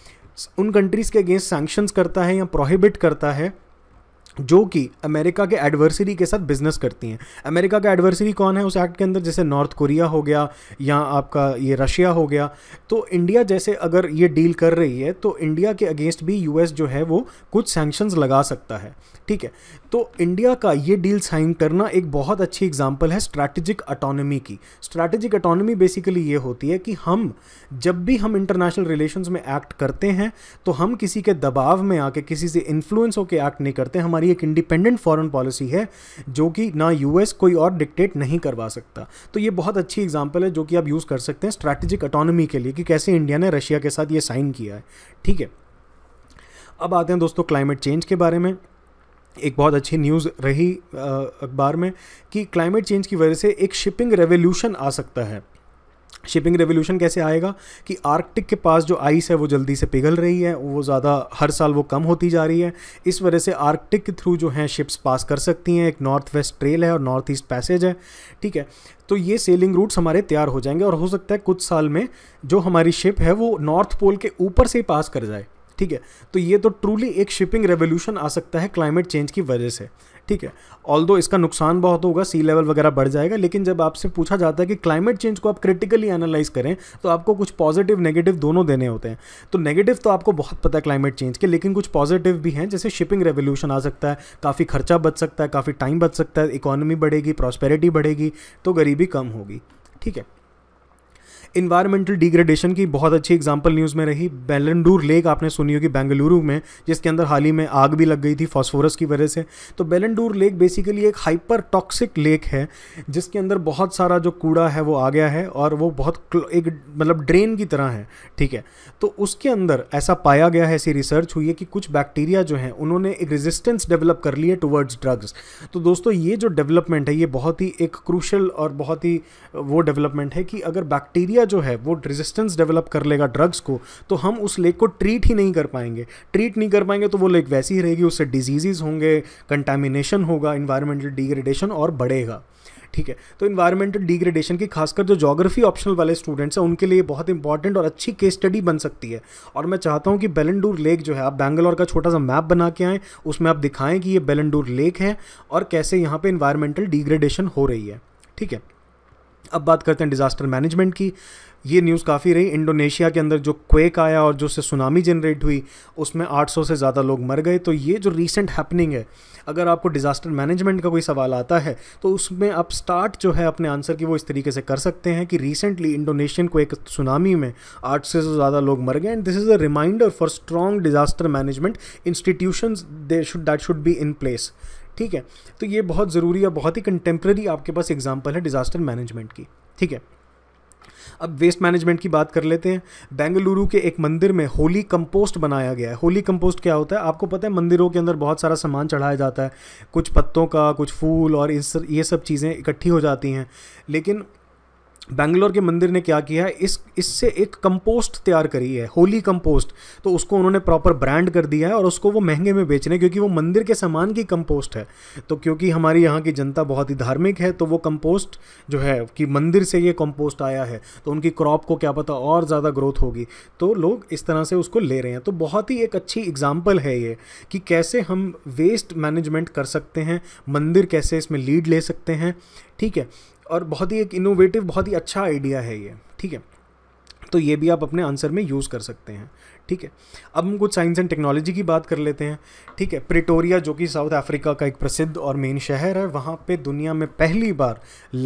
के अगेंस्ट सैंक्शंस करता है या प्रोहिबिट करता है जो कि अमेरिका के एडवर्सरी के साथ बिजनेस करती हैं। अमेरिका का एडवर्सरी कौन है उस एक्ट के अंदर? जैसे नॉर्थ कोरिया हो गया या आपका ये रशिया हो गया। तो इंडिया जैसे अगर ये डील कर रही है तो इंडिया के अगेंस्ट भी यूएस जो है वो कुछ सैंक्शंस लगा सकता है, ठीक है। तो इंडिया का ये डील साइन करना एक बहुत अच्छी एग्जांपल है स्ट्रैटेजिक ऑटोनॉमी की। स्ट्रैटेजिक ऑटोनॉमी बेसिकली ये होती है कि हम जब भी हम इंटरनेशनल रिलेशंस में एक्ट करते हैं तो हम किसी के दबाव में आके, किसी से इन्फ्लुएंस होकर एक्ट नहीं करते। हमारी एक इंडिपेंडेंट फॉरेन पॉलिसी है जो कि ना यूएस कोई और डिक्टेट नहीं करवा सकता। तो ये बहुत अच्छी एग्जांपल है जो कि आप यूज़ कर सकते हैं स्ट्रैटेजिक ऑटोनॉमी के लिए कि कैसे इंडिया ने रशिया के साथ ये साइन किया है, ठीक है। अब आते हैं दोस्तों क्लाइमेट चेंज के बारे में। एक बहुत अच्छी न्यूज़ रही अखबार में कि क्लाइमेट चेंज की वजह से एक शिपिंग रेवोल्यूशन आ सकता है। शिपिंग रेवोल्यूशन कैसे आएगा कि आर्कटिक के पास जो आइस है वो जल्दी से पिघल रही है, वो ज़्यादा हर साल वो कम होती जा रही है। इस वजह से आर्कटिक के थ्रू जो हैं शिप्स पास कर सकती हैं। एक नॉर्थ वेस्ट ट्रेल है और नॉर्थ ईस्ट पैसेज है, ठीक है। तो ये सेलिंग रूट्स हमारे तैयार हो जाएंगे और हो सकता है कुछ साल में जो हमारी शिप है वो नॉर्थ पोल के ऊपर से ही पास कर जाए, ठीक है। तो ये तो ट्रूली एक शिपिंग रेवोल्यूशन आ सकता है क्लाइमेट चेंज की वजह से, ठीक है। ऑल्दो इसका नुकसान बहुत होगा, सी लेवल वगैरह बढ़ जाएगा, लेकिन जब आपसे पूछा जाता है कि क्लाइमेट चेंज को आप क्रिटिकली एनालाइज करें तो आपको कुछ पॉजिटिव नेगेटिव दोनों देने होते हैं। तो नेगेटिव तो आपको बहुत पता है क्लाइमेट चेंज के, लेकिन कुछ पॉजिटिव भी हैं, जैसे शिपिंग रेवोल्यूशन आ सकता है, काफ़ी खर्चा बच सकता है, काफ़ी टाइम बच सकता है, इकोनॉमी बढ़ेगी, प्रॉस्पेरिटी बढ़ेगी, तो गरीबी कम होगी, ठीक है। इन्वायरमेंटल डिग्रेडेशन की बहुत अच्छी एग्जांपल न्यूज़ में रही बेलंडूर लेक, आपने सुनी होगी बेंगलुरु में, जिसके अंदर हाल ही में आग भी लग गई थी फॉस्फोरस की वजह से। तो बेलंडूर लेक बेसिकली एक हाइपर टॉक्सिक लेक है जिसके अंदर बहुत सारा जो कूड़ा है वो आ गया है और वो बहुत एक मतलब ड्रेन की तरह है, ठीक है। तो उसके अंदर ऐसा पाया गया है, ऐसी रिसर्च हुई है कि कुछ बैक्टीरिया जो हैं उन्होंने एक रेजिस्टेंस डेवलप कर ली है टुवर्ड्स ड्रग्स। तो दोस्तों ये जो डेवलपमेंट है ये बहुत ही एक क्रूशल और बहुत ही वो डेवलपमेंट है कि अगर बैक्टीरिया जो है वो रेजिस्टेंस डेवलप कर लेगा ड्रग्स को, तो हम उस लेक को ट्रीट ही नहीं कर पाएंगे तो वो लेक वैसी ही रहेगी, उससे डिजीजेस होंगे, कंटामिनेशन होगा, इन्वायरमेंटल डिग्रेडेशन और बढ़ेगा, ठीक है। तो इन्वायरमेंटल डिग्रेडेशन की खासकर जो ज्योग्राफी ऑप्शनल वाले स्टूडेंट्स हैं उनके लिए बहुत इंपॉर्टेंट और अच्छी केस स्टडी बन सकती है। और मैं चाहता हूं कि बेलंडूर लेक जो है, आप बैंगलोर का छोटा सा मैप बना के आएँ, उसमें आप दिखाएं कि ये बेलंडूर लेक है और कैसे यहाँ पे इन्वायरमेंटल डिग्रेडेशन हो रही है, ठीक है। अब बात करते हैं डिज़ास्टर मैनेजमेंट की। ये न्यूज़ काफ़ी रही, इंडोनेशिया के अंदर जो क्वेक आया और जो से सुनामी जनरेट हुई उसमें 800 से ज़्यादा लोग मर गए। तो ये जो रीसेंट हैपनिंग है, अगर आपको डिज़ास्टर मैनेजमेंट का कोई सवाल आता है तो उसमें आप स्टार्ट जो है अपने आंसर की वो इस तरीके से कर सकते हैं कि रिसेंटली इंडोनेशियन क्वेक सुनामी में 800 से ज़्यादा लोग मर गए and this is a reminder for strong disaster management institutions that should be in place, ठीक है। तो ये बहुत ज़रूरी है, बहुत ही कंटेम्प्रेरी आपके पास एग्जांपल है डिज़ास्टर मैनेजमेंट की, ठीक है। अब वेस्ट मैनेजमेंट की बात कर लेते हैं। बेंगलुरु के एक मंदिर में होली कंपोस्ट बनाया गया है। होली कंपोस्ट क्या होता है आपको पता है? मंदिरों के अंदर बहुत सारा सामान चढ़ाया जाता है, कुछ पत्तों का, कुछ फूल और ये सब चीज़ें इकट्ठी हो जाती हैं, लेकिन बेंगलोर के मंदिर ने क्या किया है, इससे एक कंपोस्ट तैयार करी है, होली कंपोस्ट। तो उसको उन्होंने प्रॉपर ब्रांड कर दिया है और उसको वो महंगे में बेच रहे हैं क्योंकि वो मंदिर के सामान की कंपोस्ट है। तो क्योंकि हमारी यहाँ की जनता बहुत ही धार्मिक है तो वो कंपोस्ट जो है कि मंदिर से ये कंपोस्ट आया है तो उनकी क्रॉप को क्या पता और ज़्यादा ग्रोथ होगी, तो लोग इस तरह से उसको ले रहे हैं। तो बहुत ही एक अच्छी एग्जाम्पल है ये कि कैसे हम वेस्ट मैनेजमेंट कर सकते हैं, मंदिर कैसे इसमें लीड ले सकते हैं, ठीक है। और बहुत ही एक इनोवेटिव, बहुत ही अच्छा आइडिया है ये, ठीक है। तो ये भी आप अपने आंसर में यूज़ कर सकते हैं, ठीक है। अब हम कुछ साइंस एंड टेक्नोलॉजी की बात कर लेते हैं, ठीक है। प्रिटोरिया जो कि साउथ अफ्रीका का एक प्रसिद्ध और मेन शहर है, वहाँ पे दुनिया में पहली बार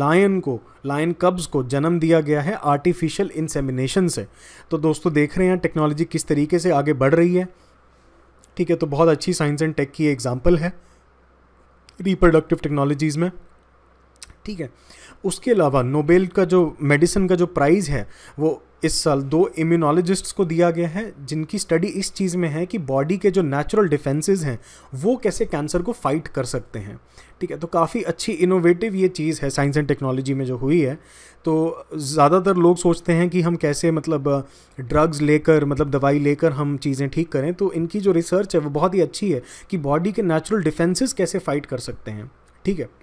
लायन कब्स को जन्म दिया गया है आर्टिफिशियल इंसेमिनेशन से। तो दोस्तों देख रहे हैं टेक्नोलॉजी किस तरीके से आगे बढ़ रही है, ठीक है। तो बहुत अच्छी साइंस एंड टेक की एग्जाम्पल है रिप्रोडक्टिव टेक्नोलॉजीज़ में, ठीक है। उसके अलावा नोबेल का जो मेडिसिन का जो प्राइज़ है वो इस साल 2 इम्यूनोलॉजिस्ट्स को दिया गया है जिनकी स्टडी इस चीज़ में है कि बॉडी के जो नेचुरल डिफेंसेस हैं वो कैसे कैंसर को फाइट कर सकते हैं, ठीक है। तो काफ़ी अच्छी इनोवेटिव ये चीज़ है साइंस एंड टेक्नोलॉजी में जो हुई है। तो ज़्यादातर लोग सोचते हैं कि हम कैसे मतलब ड्रग्स लेकर, मतलब दवाई लेकर हम चीज़ें ठीक करें, तो इनकी जो रिसर्च है वो बहुत ही अच्छी है कि बॉडी के नेचुरल डिफेंसेस कैसे फाइट कर सकते हैं, ठीक है।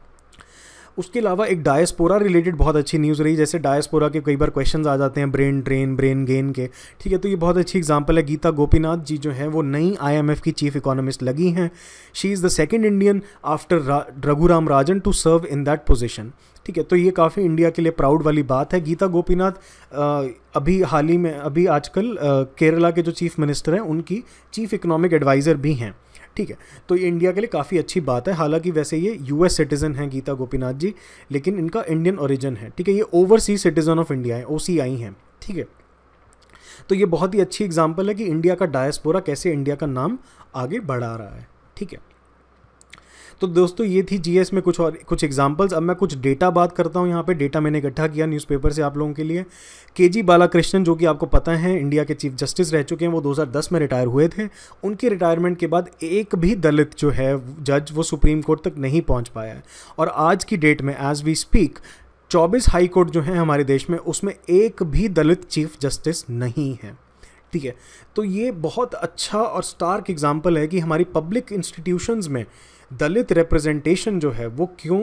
उसके अलावा एक डायस्पोरा रिलेटेड बहुत अच्छी न्यूज़ रही, जैसे डायस्पोरा के कई बार क्वेश्चंस आ जाते हैं ब्रेन ड्रेन, ब्रेन गेन के, ठीक है। तो ये बहुत अच्छी एग्जांपल है। गीता गोपीनाथ जी जो है वो नई IMF की चीफ इकोनॉमिस्ट लगी हैं। She is the second Indian after Raghuram Rajan to serve in that position, ठीक है। तो ये काफ़ी इंडिया के लिए प्राउड वाली बात है। गीता गोपीनाथ अभी हाल ही में आजकल केरला के जो चीफ मिनिस्टर हैं उनकी चीफ इकोनॉमिक एडवाइज़र भी हैं, ठीक है। तो ये इंडिया के लिए काफ़ी अच्छी बात है। हालांकि वैसे ये US सिटीज़न हैं गीता गोपीनाथ जी, लेकिन इनका इंडियन ओरिजिन है, ठीक है। ये ओवरसीज सिटीज़न ऑफ इंडिया है, OCI हैं, ठीक है। तो ये बहुत ही अच्छी एग्जांपल है कि इंडिया का डायस्पोरा कैसे इंडिया का नाम आगे बढ़ा रहा है, ठीक है। तो दोस्तों ये थी GS में कुछ एग्जांपल्स। अब मैं कुछ डेटा बात करता हूँ। यहाँ पे डेटा मैंने इकट्ठा किया न्यूज़पेपर से आप लोगों के लिए। KG बालाकृष्णन जो कि आपको पता है इंडिया के चीफ जस्टिस रह चुके हैं, वो 2010 में रिटायर हुए थे। उनके रिटायरमेंट के बाद एक भी दलित जो है जज वो सुप्रीम कोर्ट तक नहीं पहुँच पाया है। और आज की डेट में as we speak 24 high court जो हैं हमारे देश में, उसमें एक भी दलित चीफ जस्टिस नहीं है, ठीक है। तो ये बहुत अच्छा और स्टार्क एग्जाम्पल है कि हमारी पब्लिक इंस्टीट्यूशंस में दलित रिप्रेजेंटेशन जो है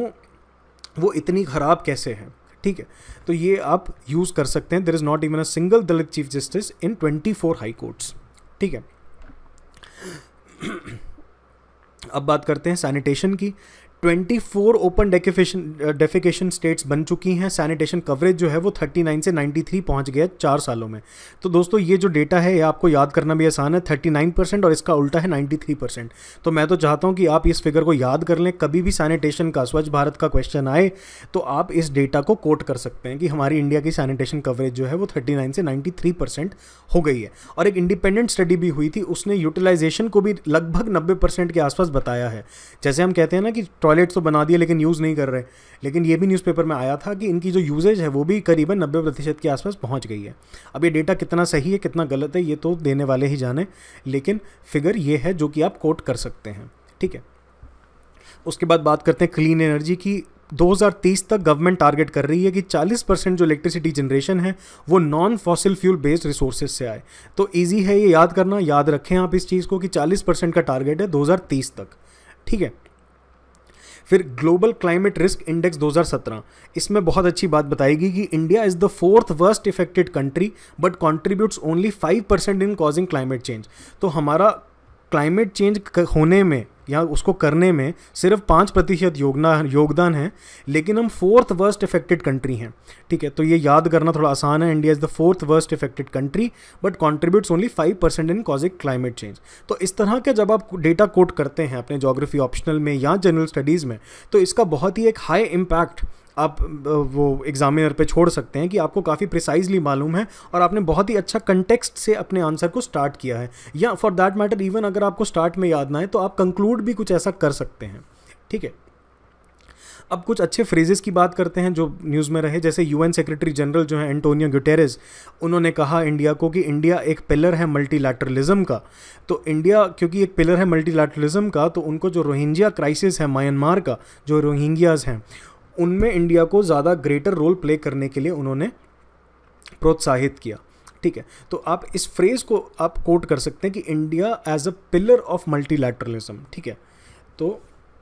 वो इतनी ख़राब कैसे है, ठीक है। तो ये आप यूज़ कर सकते हैं। There is not even a single Dalit chief justice in 24 high courts, ठीक है। अब बात करते हैं सैनिटेशन की। 24 ओपन डेफिकेशन स्टेट्स बन चुकी हैं। सैनिटेशन कवरेज जो है वो 39 से 93 पहुंच गया 4 सालों में। तो दोस्तों ये जो डेटा है ये आपको याद करना भी आसान है, 39% और इसका उल्टा है 93%। तो मैं तो चाहता हूं कि आप इस फिगर को याद कर लें, कभी भी सैनिटेशन का, स्वच्छ भारत का क्वेश्चन आए तो आप इस डेटा को कोट कर सकते हैं कि हमारी इंडिया की सैनिटेशन कवरेज जो है वो 39 से 93% हो गई है। और एक इंडिपेंडेंट स्टडी भी हुई थी, उसने यूटिलाइजेशन को भी लगभग 90% के आसपास बताया है। जैसे हम कहते हैं ना कि टॉयलेट्स तो बना दिए लेकिन यूज़ नहीं कर रहे, लेकिन ये भी न्यूज़पेपर में आया था कि इनकी जो यूजेज है वो भी करीबन 90% के आसपास पहुंच गई है। अब ये डेटा कितना सही है कितना गलत है ये तो देने वाले ही जाने, लेकिन फिगर ये है जो कि आप कोट कर सकते हैं, ठीक है। उसके बाद बात करते हैं क्लीन एनर्जी की। 2030 तक गवर्नमेंट टारगेट कर रही है कि 40% जो इलेक्ट्रिसिटी जनरेशन है वो non fossil fuel based resources से आए। तो ईजी है ये याद करना, याद रखें आप इस चीज़ को कि 40% का टारगेट है 2030 तक, ठीक है। फिर ग्लोबल क्लाइमेट रिस्क इंडेक्स 2017, इसमें बहुत अच्छी बात बताएगी कि India is the 4th worst affected country but contributes only 5% in causing climate change. तो हमारा क्लाइमेट चेंज होने में या उसको करने में सिर्फ 5% योगदान है, लेकिन हम 4th वर्स्ट इफेक्टेड कंट्री हैं, ठीक है। तो ये याद करना थोड़ा आसान है, India is the 4th worst affected country but contributes only 5% in causing climate change. तो इस तरह के जब आप डेटा कोट करते हैं अपने ज्योग्राफी ऑप्शनल में या जनरल स्टडीज़ में, तो इसका बहुत ही एक हाई इम्पैक्ट आप वो एग्जामिनर पे छोड़ सकते हैं कि आपको काफ़ी प्रिसाइजली मालूम है और आपने बहुत ही अच्छा कंटेक्स्ट से अपने आंसर को स्टार्ट किया है, या फॉर दैट मैटर इवन अगर आपको स्टार्ट में याद ना है तो आप कंक्लूड भी कुछ ऐसा कर सकते हैं, ठीक है। अब कुछ अच्छे फ्रेजेस की बात करते हैं जो न्यूज़ में रहे। जैसे यूएन सेक्रेटरी जनरल जो है एंटोनियो गुटेरेस, उन्होंने कहा इंडिया को कि इंडिया एक पिलर है मल्टीलैटरलिज्म का। तो इंडिया क्योंकि एक पिलर है मल्टीलैटरलिज्म का, तो उनको जो रोहिंग्या क्राइसिस है म्यांमार का, जो रोहिंग्याज हैं, उनमें इंडिया को ज़्यादा ग्रेटर रोल प्ले करने के लिए उन्होंने प्रोत्साहित किया, ठीक है। तो आप इस फ्रेज़ को आप कोट कर सकते हैं कि India as a pillar of multilateralism, ठीक है। तो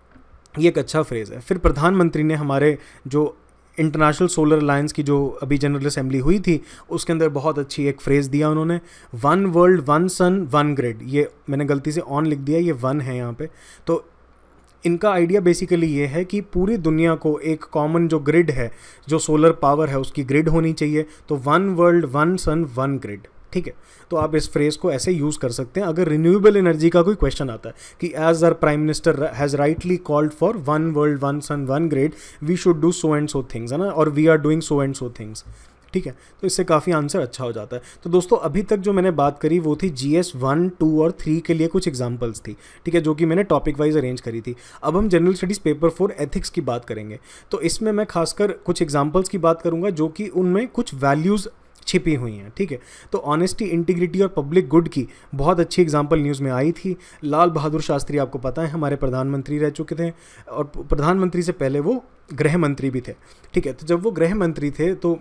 ये एक अच्छा फ्रेज़ है। फिर प्रधानमंत्री ने हमारे जो इंटरनेशनल सोलर अलायंस की जो अभी जनरल असेंबली हुई थी उसके अंदर बहुत अच्छी एक फ्रेज़ दिया उन्होंने, 1 वर्ल्ड 1 सन 1 ग्रिड। ये मैंने गलती से ऑन लिख दिया, ये 1 है यहाँ पे। तो इनका आइडिया बेसिकली ये है कि पूरी दुनिया को एक कॉमन जो ग्रिड है, जो सोलर पावर है उसकी ग्रिड होनी चाहिए। तो 1 वर्ल्ड 1 सन 1 ग्रिड, ठीक है। तो आप इस फ्रेज़ को ऐसे यूज़ कर सकते हैं अगर रिन्यूएबल एनर्जी का कोई क्वेश्चन आता है कि as our prime minister has rightly called for 1 world 1 sun 1 grid, we should do so and so things, है ना, और we are doing so and so things, ठीक है। तो इससे काफ़ी आंसर अच्छा हो जाता है। तो दोस्तों अभी तक जो मैंने बात करी वो थी GS 1, 2 और 3 के लिए कुछ एग्जांपल्स थी, ठीक है, जो कि मैंने टॉपिक वाइज अरेंज करी थी। अब हम जनरल स्टडीज़ पेपर 4 एथिक्स की बात करेंगे। तो इसमें मैं खासकर कुछ एग्जांपल्स की बात करूंगा जो कि उनमें कुछ वैल्यूज़ छिपी हुई हैं, ठीक है। तो ऑनेस्टी, इंटीग्रिटी और पब्लिक गुड की बहुत अच्छी एग्जांपल न्यूज़ में आई थी। लाल बहादुर शास्त्री आपको पता है हमारे प्रधानमंत्री रह चुके थे, और प्रधानमंत्री से पहले वो गृह मंत्री भी थे, ठीक है। तो जब वो गृह मंत्री थे तो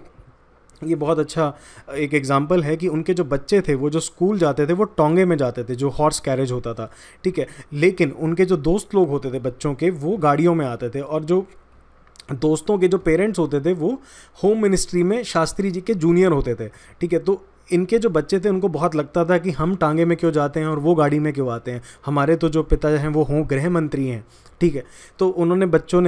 ये बहुत अच्छा एक एग्जाम्पल है कि उनके जो बच्चे थे वो जो स्कूल जाते थे वो टोंगे में जाते थे, जो हॉर्स कैरेज होता था, ठीक है। लेकिन उनके जो दोस्त लोग होते थे बच्चों के, वो गाड़ियों में आते थे, और जो दोस्तों के जो पेरेंट्स होते थे वो होम मिनिस्ट्री में शास्त्री जी के जूनियर होते थे, ठीक है। तो इनके जो बच्चे थे उनको बहुत लगता था कि हम टांगे में क्यों जाते हैं और वो गाड़ी में क्यों आते हैं, हमारे तो जो पिता हैं वो हों गृह मंत्री हैं, ठीक है। तो उन्होंने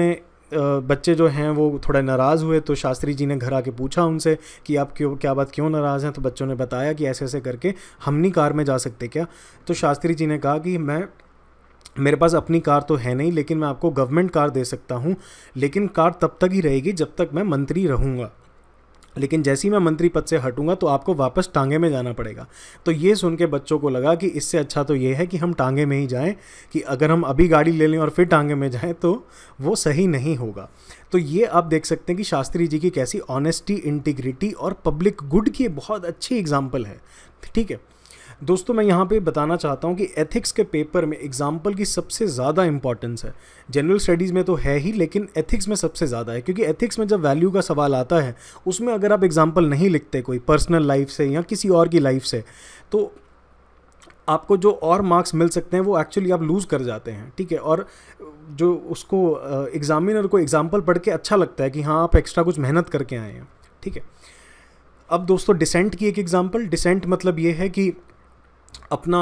बच्चे जो हैं वो थोड़ा नाराज़ हुए, तो शास्त्री जी ने घर आके पूछा उनसे कि आप क्या बात, क्यों नाराज़ हैं। तो बच्चों ने बताया कि ऐसे ऐसे करके हम नहीं कार में जा सकते क्या। तो शास्त्री जी ने कहा कि मेरे पास अपनी कार तो है नहीं, लेकिन मैं आपको गवर्नमेंट कार दे सकता हूँ, लेकिन कार तब तक ही रहेगी जब तक मैं मंत्री रहूँगा, लेकिन जैसे ही मैं मंत्री पद से हटूंगा तो आपको वापस टांगे में जाना पड़ेगा। तो ये सुन के बच्चों को लगा कि इससे अच्छा तो ये है कि हम टांगे में ही जाएं, कि अगर हम अभी गाड़ी ले लें और फिर टांगे में जाएं तो वो सही नहीं होगा। तो ये आप देख सकते हैं कि शास्त्री जी की कैसी ऑनेस्टी, इंटीग्रिटी और पब्लिक गुड की बहुत अच्छी एग्जाम्पल है, ठीक है। दोस्तों मैं यहाँ पे बताना चाहता हूँ कि एथिक्स के पेपर में एग्जाम्पल की सबसे ज़्यादा इंपॉर्टेंस है। जनरल स्टडीज़ में तो है ही, लेकिन एथिक्स में सबसे ज़्यादा है, क्योंकि एथिक्स में जब वैल्यू का सवाल आता है उसमें अगर आप एग्जाम्पल नहीं लिखते कोई पर्सनल लाइफ से या किसी और की लाइफ से, तो आपको जो और मार्क्स मिल सकते हैं वो एक्चुअली आप लूज़ कर जाते हैं, ठीक है। और जो उसको एग्जामिनर को एग्जाम्पल पढ़ के अच्छा लगता है कि हाँ आप एक्स्ट्रा कुछ मेहनत करके आए हैं, ठीक है। अब दोस्तों डिसेंट की एक एग्जाम्पल, डिसेंट मतलब ये है कि अपना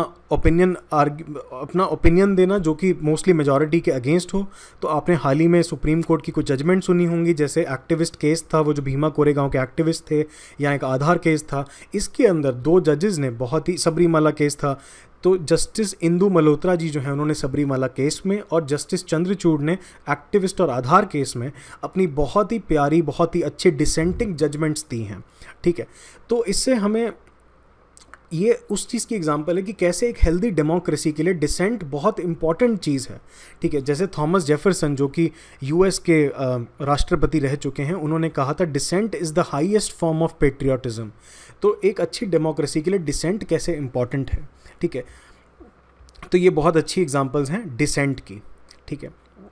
ओपिनियन देना जो कि मोस्टली मेजॉरिटी के अगेंस्ट हो। तो आपने हाल ही में सुप्रीम कोर्ट की कुछ जजमेंट सुनी होंगी, जैसे एक्टिविस्ट केस था, वो जो भीमा कोरेगांव के एक्टिविस्ट थे, या एक आधार केस था। इसके अंदर 2 जजेस ने बहुत ही, सबरीमाला केस था, तो जस्टिस इंदु मल्होत्रा जी जो है उन्होंने सबरीमाला केस में, और जस्टिस चंद्रचूड़ ने एक्टिविस्ट और आधार केस में अपनी बहुत ही प्यारी, बहुत ही अच्छी डिसेंटिंग जजमेंट्स दी हैं। ठीक है, तो इससे हमें ये उस चीज़ की एग्जांपल है कि कैसे एक हेल्दी डेमोक्रेसी के लिए डिसेंट बहुत इंपॉर्टेंट चीज़ है। ठीक है, जैसे थॉमस जेफरसन जो कि यूएस के राष्ट्रपति रह चुके हैं, उन्होंने कहा था dissent is the highest form of patriotism. तो एक अच्छी डेमोक्रेसी के लिए डिसेंट कैसे इंपॉर्टेंट है। ठीक है, तो ये बहुत अच्छी एग्जांपल्स हैं डिसेंट की। ठीक है,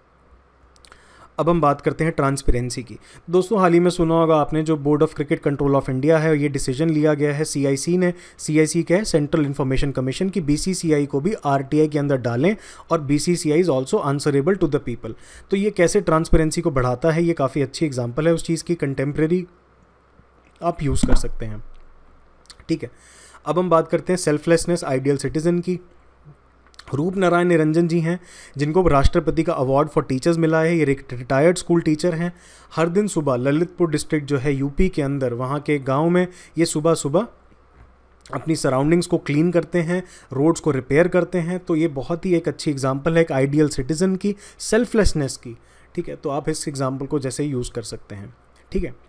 अब हम बात करते हैं ट्रांसपेरेंसी की। दोस्तों हाल ही में सुना होगा आपने, जो board of cricket control of India है, ये डिसीजन लिया गया है सीआईसी ने, सीआईसी क्या है, सेंट्रल इन्फॉर्मेशन कमीशन, की बीसीसीआई को भी आरटीआई के अंदर डालें, और BCCI is also answerable to the people. तो ये कैसे ट्रांसपेरेंसी को बढ़ाता है, ये काफ़ी अच्छी एग्जाम्पल है उस चीज़ की, कंटेम्प्रेरी आप यूज़ कर सकते हैं। ठीक है, अब हम बात करते हैं सेल्फलेसनेस आइडियल सिटीजन की। रूप नारायण निरंजन जी हैं, जिनको राष्ट्रपति का अवार्ड फॉर टीचर्स मिला है। ये रिटायर्ड स्कूल टीचर हैं। हर दिन सुबह ललितपुर डिस्ट्रिक्ट जो है यूपी के अंदर, वहाँ के गांव में ये सुबह सुबह अपनी सराउंडिंग्स को क्लीन करते हैं, रोड्स को रिपेयर करते हैं। तो ये बहुत ही एक अच्छी एग्जांपल है एक आइडियल सिटीज़न की, सेल्फलेसनेस की। ठीक है, तो आप इस एग्जांपल को जैसे यूज़ कर सकते हैं। ठीक है,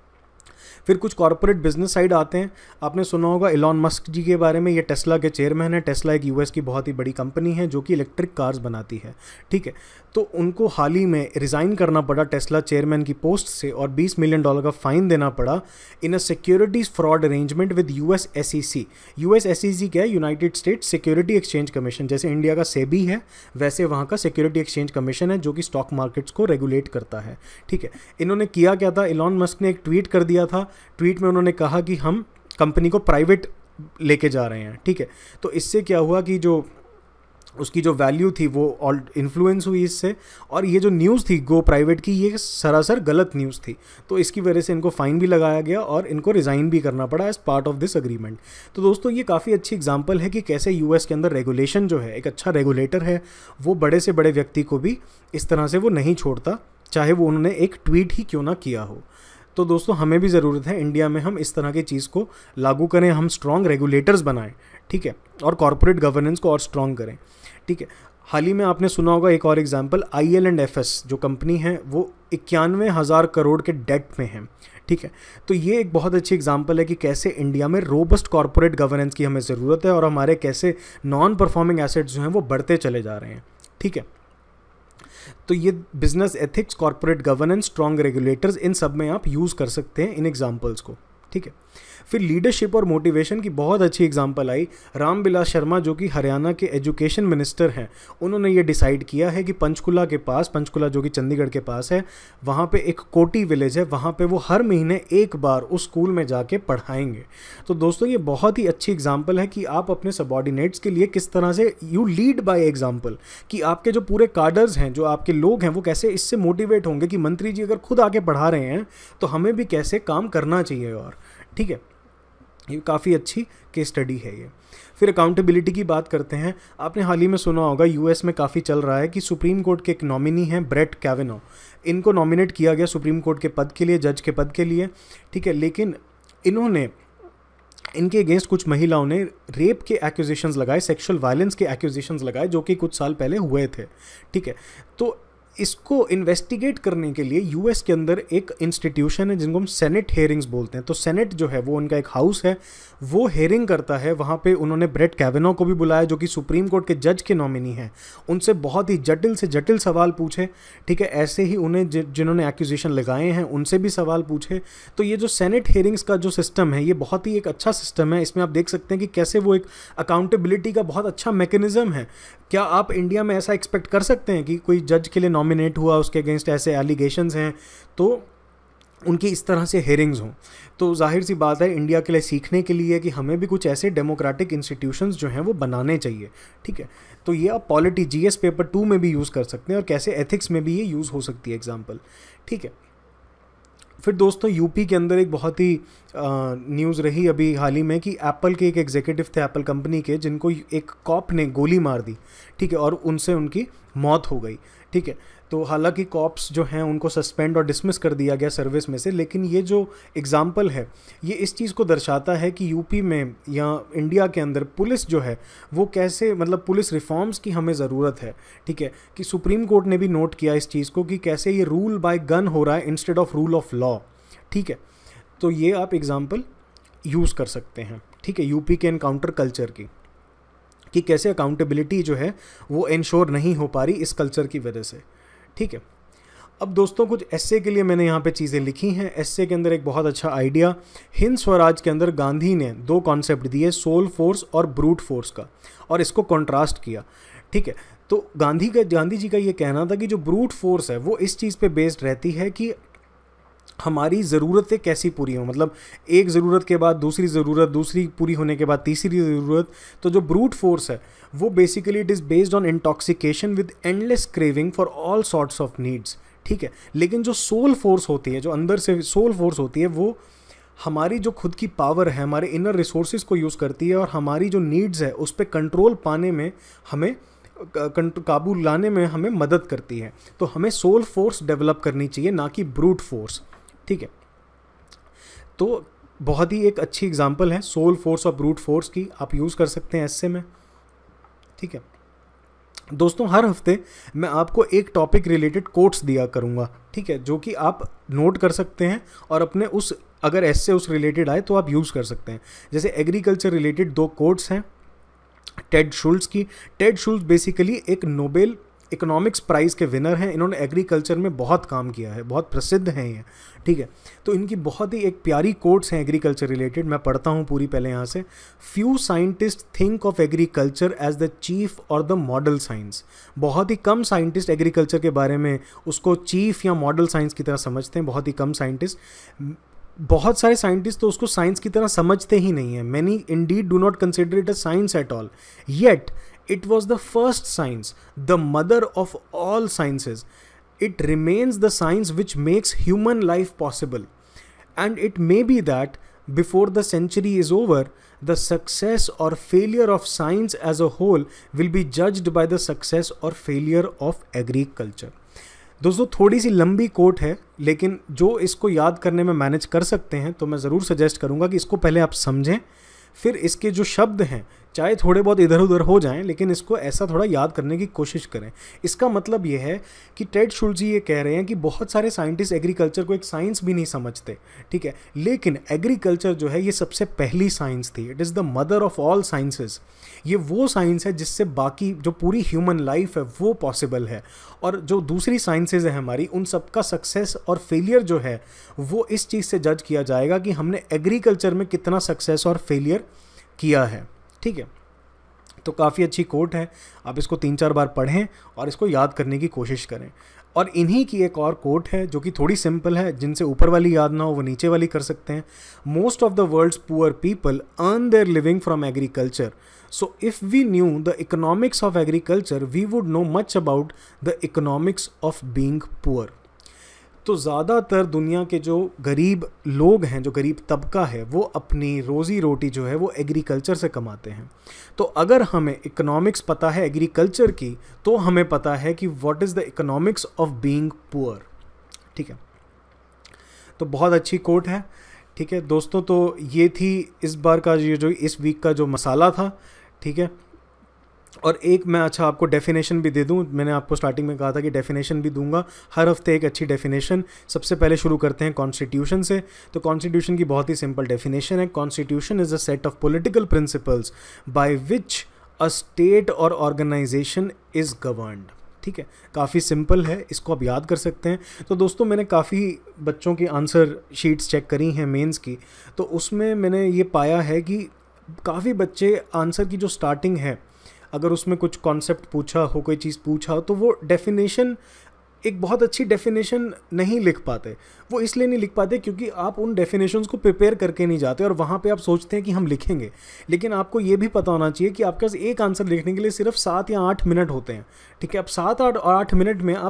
फिर कुछ कॉर्पोरेट बिजनेस साइड आते हैं। आपने सुना होगा इलॉन मस्क जी के बारे में, ये टेस्ला के चेयरमैन है। टेस्ला एक यूएस की बहुत ही बड़ी कंपनी है जो कि इलेक्ट्रिक कार्स बनाती है। ठीक है, तो उनको हाल ही में रिज़ाइन करना पड़ा टेस्ला चेयरमैन की पोस्ट से, और $20 मिलियन का फ़ाइन देना पड़ा in a securities fraud arrangement with US SEC। US SEC क्या है, United States security exchange commission. जैसे इंडिया का सेबी है, वैसे वहाँ का सिक्योरिटी एक्सचेंज कमीशन है जो कि स्टॉक मार्केट्स को रेगुलेट करता है। ठीक है, इन्होंने किया क्या था, इलॉन मस्क ने एक ट्वीट कर दिया था। ट्वीट में उन्होंने कहा कि हम कंपनी को प्राइवेट लेके जा रहे हैं। ठीक है, तो इससे क्या हुआ कि जो उसकी जो वैल्यू थी वो ऑल इन्फ्लुएंस हुई इससे, और ये जो न्यूज़ थी गो प्राइवेट की, ये सरासर गलत न्यूज़ थी। तो इसकी वजह से इनको फ़ाइन भी लगाया गया और इनको रिज़ाइन भी करना पड़ा as part of this agreement. तो दोस्तों ये काफ़ी अच्छी एग्जांपल है कि कैसे यूएस के अंदर रेगुलेशन जो है, एक अच्छा रेगुलेटर है, वो बड़े से बड़े व्यक्ति को भी इस तरह से वो नहीं छोड़ता, चाहे वो उन्होंने एक ट्वीट ही क्यों ना किया हो। तो दोस्तों हमें भी ज़रूरत है इंडिया में हम इस तरह की चीज़ को लागू करें, हम स्ट्रॉन्ग रेगुलेटर्स बनाएं। ठीक है, और कॉर्पोरेट गवर्नेंस को और स्ट्रॉन्ग करें। ठीक है, हाल ही में आपने सुना होगा एक और एग्जांपल, IL&FS जो कंपनी है वो 91,000 करोड़ के डेट में है। ठीक है, तो ये एक बहुत अच्छी एग्जांपल है कि कैसे इंडिया में रोबस्ट कॉर्पोरेट गवर्नेंस की हमें ज़रूरत है, और हमारे कैसे नॉन परफॉर्मिंग एसेट्स जो हैं वो बढ़ते चले जा रहे हैं। ठीक है, तो ये business ethics, corporate governance, strong regulators, इन सब में आप यूज़ कर सकते हैं इन एग्जांपल्स को। ठीक है, फिर लीडरशिप और मोटिवेशन की बहुत अच्छी एग्जांपल आई। रामविलास शर्मा जो कि हरियाणा के एजुकेशन मिनिस्टर हैं, उन्होंने ये डिसाइड किया है कि पंचकुला के पास, पंचकुला जो कि चंडीगढ़ के पास है, वहाँ पे एक कोटी विलेज है, वहाँ पे वो हर महीने एक बार उस स्कूल में जाके पढ़ाएंगे। तो दोस्तों ये बहुत ही अच्छी एग्जांपल है कि आप अपने सबॉर्डिनेट्स के लिए किस तरह से यू लीड बाय एग्जांपल, कि आपके जो पूरे कार्डर्स हैं, जो आपके लोग हैं, वो कैसे इससे मोटिवेट होंगे कि मंत्री जी अगर खुद आके पढ़ा रहे हैं तो हमें भी कैसे काम करना चाहिए। और ठीक है, ये काफ़ी अच्छी केस स्टडी है ये। फिर अकाउंटेबिलिटी की बात करते हैं। आपने हाल ही में सुना होगा यूएस में काफ़ी चल रहा है कि सुप्रीम कोर्ट के एक नॉमिनी हैं ब्रेट कैवेनो, इनको नॉमिनेट किया गया सुप्रीम कोर्ट के पद के लिए, जज के पद के लिए। ठीक है, लेकिन इनके अगेंस्ट कुछ महिलाओं ने रेप के एक्यूजेशंस लगाए, सेक्सुअल वायलेंस के एक्यूजेशंस लगाए, जो कि कुछ साल पहले हुए थे। ठीक है, तो इसको इन्वेस्टिगेट करने के लिए यूएस के अंदर एक इंस्टीट्यूशन है जिनको हम सेनेट हेयरिंग्स बोलते हैं। तो सेनेट जो है वो उनका एक हाउस है, वो हेयरिंग करता है। वहाँ पे उन्होंने ब्रेट कैवेनो को भी बुलाया जो कि सुप्रीम कोर्ट के जज के नॉमिनी हैं, उनसे बहुत ही जटिल से जटिल सवाल पूछे। ठीक है, ऐसे ही उन्हें जिन्होंने एक्यूजेशन लगाए हैं उनसे भी सवाल पूछे। तो ये जो सेनेट हेयरिंग्स का जो सिस्टम है, ये बहुत ही एक अच्छा सिस्टम है। इसमें आप देख सकते हैं कि कैसे वो एक अकाउंटेबिलिटी का बहुत अच्छा मैकेनिज्म है। क्या आप इंडिया में ऐसा एक्सपेक्ट कर सकते हैं कि कोई जज के लिए नॉमिनेट हुआ, उसके अगेंस्ट ऐसे एलिगेशंस हैं, तो उनकी इस तरह से हेयरिंग्स हों? तो जाहिर सी बात है इंडिया के लिए सीखने के लिए कि हमें भी कुछ ऐसे डेमोक्रेटिक इंस्टीट्यूशंस जो हैं वो बनाने चाहिए। ठीक है, तो ये आप पॉलिटी GS पेपर 2 में भी यूज़ कर सकते हैं, और कैसे एथिक्स में भी ये यूज़ हो सकती है एग्जाम्पल। ठीक है, फिर दोस्तों यूपी के अंदर एक बहुत ही न्यूज़ रही अभी हाल ही में कि एप्पल के एक एग्जीक्यूटिव थे एप्पल कंपनी के, जिनको एक कॉप ने गोली मार दी, ठीक है, और उनसे उनकी मौत हो गई, ठीक है। तो हालांकि कॉप्स जो हैं उनको सस्पेंड और डिसमिस कर दिया गया सर्विस में से, लेकिन ये जो एग्ज़ाम्पल है ये इस चीज़ को दर्शाता है कि यूपी में या इंडिया के अंदर पुलिस जो है वो कैसे, मतलब पुलिस रिफॉर्म्स की हमें ज़रूरत है, ठीक है। कि सुप्रीम कोर्ट ने भी नोट किया इस चीज़ को कि कैसे ये रूल बाय गन हो रहा है instead of rule of law, ठीक है। तो ये आप एग्ज़ाम्पल यूज़ कर सकते हैं, ठीक है, यूपी के एनकाउंटर कल्चर की, कि कैसे अकाउंटेबिलिटी जो है वो इंश्योर नहीं हो पा रही इस कल्चर की वजह से, ठीक है। अब दोस्तों कुछ एस्से के लिए मैंने यहाँ पे चीज़ें लिखी हैं। एस्से के अंदर एक बहुत अच्छा आइडिया, हिंद स्वराज के अंदर गांधी ने 2 कॉन्सेप्ट दिए, सोल फोर्स और ब्रूट फोर्स का, और इसको कॉन्ट्रास्ट किया, ठीक है। तो गांधी जी का ये कहना था कि जो ब्रूट फोर्स है वो इस चीज़ पे बेस्ड रहती है कि हमारी ज़रूरतें कैसी पूरी हों, मतलब एक ज़रूरत के बाद दूसरी ज़रूरत, दूसरी पूरी होने के बाद तीसरी ज़रूरत। तो जो ब्रूट फोर्स है वो basically it is based on intoxication with endless craving for all sorts of needs, ठीक है। लेकिन जो सोल फोर्स होती है, जो अंदर से सोल फोर्स होती है, वो हमारी जो खुद की पावर है, हमारे इनर रिसोर्सेज को यूज़ करती है और हमारी जो नीड्स है उस पर कंट्रोल पाने में, हमें काबू लाने में हमें मदद करती है। तो हमें सोल फोर्स डेवलप करनी चाहिए, ना कि ब्रूट फोर्स, ठीक है। तो बहुत ही एक अच्छी एग्जांपल है सोल फोर्स और ब्रूट फोर्स की, आप यूज़ कर सकते हैं ऐसे में, ठीक है। दोस्तों हर हफ्ते मैं आपको एक टॉपिक रिलेटेड कोट्स दिया करूँगा, ठीक है, जो कि आप नोट कर सकते हैं और अपने उस, अगर ऐसे उस रिलेटेड आए तो आप यूज़ कर सकते हैं। जैसे एग्रीकल्चर रिलेटेड 2 कोट्स हैं टेड शुल्ट्ज़ की। टेड शुल्ट्ज़ बेसिकली एक नोबेल इकोनॉमिक्स प्राइज़ के विनर हैं, इन्होंने एग्रीकल्चर में बहुत काम किया है, बहुत प्रसिद्ध हैं ये, ठीक है। तो इनकी बहुत ही एक प्यारी कोट्स हैं एग्रीकल्चर रिलेटेड, मैं पढ़ता हूँ पूरी पहले यहाँ से। Few scientist think of agriculture as the chief और द मॉडल साइंस। बहुत ही कम साइंटिस्ट एग्रीकल्चर के बारे में उसको चीफ या मॉडल साइंस की तरह समझते हैं, बहुत ही कम साइंटिस्ट। बहुत सारे साइंटिस्ट तो उसको साइंस की तरह समझते ही नहीं है। Many indeed do not consider it a science at all, yet it was the first science, the mother of all sciences. It remains the science which makes human life possible. And it may be that before the century is over, the success or failure of science as a whole will be judged by the success or failure of agriculture. दोस्तों थोड़ी सी लंबी coat है, लेकिन जो इसको याद करने में मैनेज कर सकते हैं तो मैं ज़रूर सजेस्ट करूँगा कि इसको पहले आप समझें, फिर इसके जो शब्द हैं चाहे थोड़े बहुत इधर उधर हो जाएं, लेकिन इसको ऐसा थोड़ा याद करने की कोशिश करें। इसका मतलब ये है कि टेड शुल्ट्ज़ जी ये कह रहे हैं कि बहुत सारे साइंटिस्ट एग्रीकल्चर को एक साइंस भी नहीं समझते, ठीक है, लेकिन एग्रीकल्चर जो है ये सबसे पहली साइंस थी। It is the mother of all sciences. ये वो साइंस है जिससे बाकी जो पूरी ह्यूमन लाइफ है वो पॉसिबल है, और जो दूसरी साइंसेज हैं हमारी, उन सबका सक्सेस और फेलियर जो है वो इस चीज़ से जज किया जाएगा कि हमने एग्रीकल्चर में कितना सक्सेस और फेलियर किया है, ठीक है। तो काफ़ी अच्छी कोट है, आप इसको 3-4 बार पढ़ें और इसको याद करने की कोशिश करें। और इन्हीं की एक और कोट है जो कि थोड़ी सिंपल है, जिनसे ऊपर वाली याद ना हो वो नीचे वाली कर सकते हैं। Most of the world's poor people earn their living from agriculture, so if we knew the economics of agriculture we would know much about the economics of being poor. तो ज़्यादातर दुनिया के जो गरीब लोग हैं, जो गरीब तबका है, वो अपनी रोज़ी रोटी जो है वो एग्रीकल्चर से कमाते हैं। तो अगर हमें इकोनॉमिक्स पता है एग्रीकल्चर की, तो हमें पता है कि what is the economics of being poor, ठीक है। तो बहुत अच्छी कोट है, ठीक है दोस्तों। तो ये थी इस बार का ये जो इस वीक का जो मसाला था, ठीक है। और एक मैं अच्छा आपको डेफिनेशन भी दे दूं, मैंने आपको स्टार्टिंग में कहा था कि डेफिनेशन भी दूंगा हर हफ्ते एक अच्छी डेफिनेशन। सबसे पहले शुरू करते हैं कॉन्स्टिट्यूशन से। तो कॉन्स्टिट्यूशन की बहुत ही सिंपल डेफिनेशन है, constitution is a set of political principles by which a state or organization is governed, ठीक है। काफ़ी सिंपल है, इसको आप याद कर सकते हैं। तो दोस्तों मैंने काफ़ी बच्चों की आंसर शीट्स चेक करी हैं मेंस की, तो उसमें मैंने ये पाया है कि काफ़ी बच्चे आंसर की जो स्टार्टिंग है, अगर उसमें कुछ कॉन्सेप्ट पूछा हो, कोई चीज़ पूछा हो, तो वो डेफिनेशन एक बहुत अच्छी डेफिनेशन नहीं लिख पाते। वो इसलिए नहीं लिख पाते क्योंकि आप उन डेफिनेशंस को प्रिपेयर करके नहीं जाते और वहाँ पे आप सोचते हैं कि हम लिखेंगे, लेकिन आपको ये भी पता होना चाहिए कि आपके पास एक आंसर लिखने के लिए सिर्फ 7 या 8 मिनट होते हैं, ठीक है। अब 7 और 8 मिनट में आप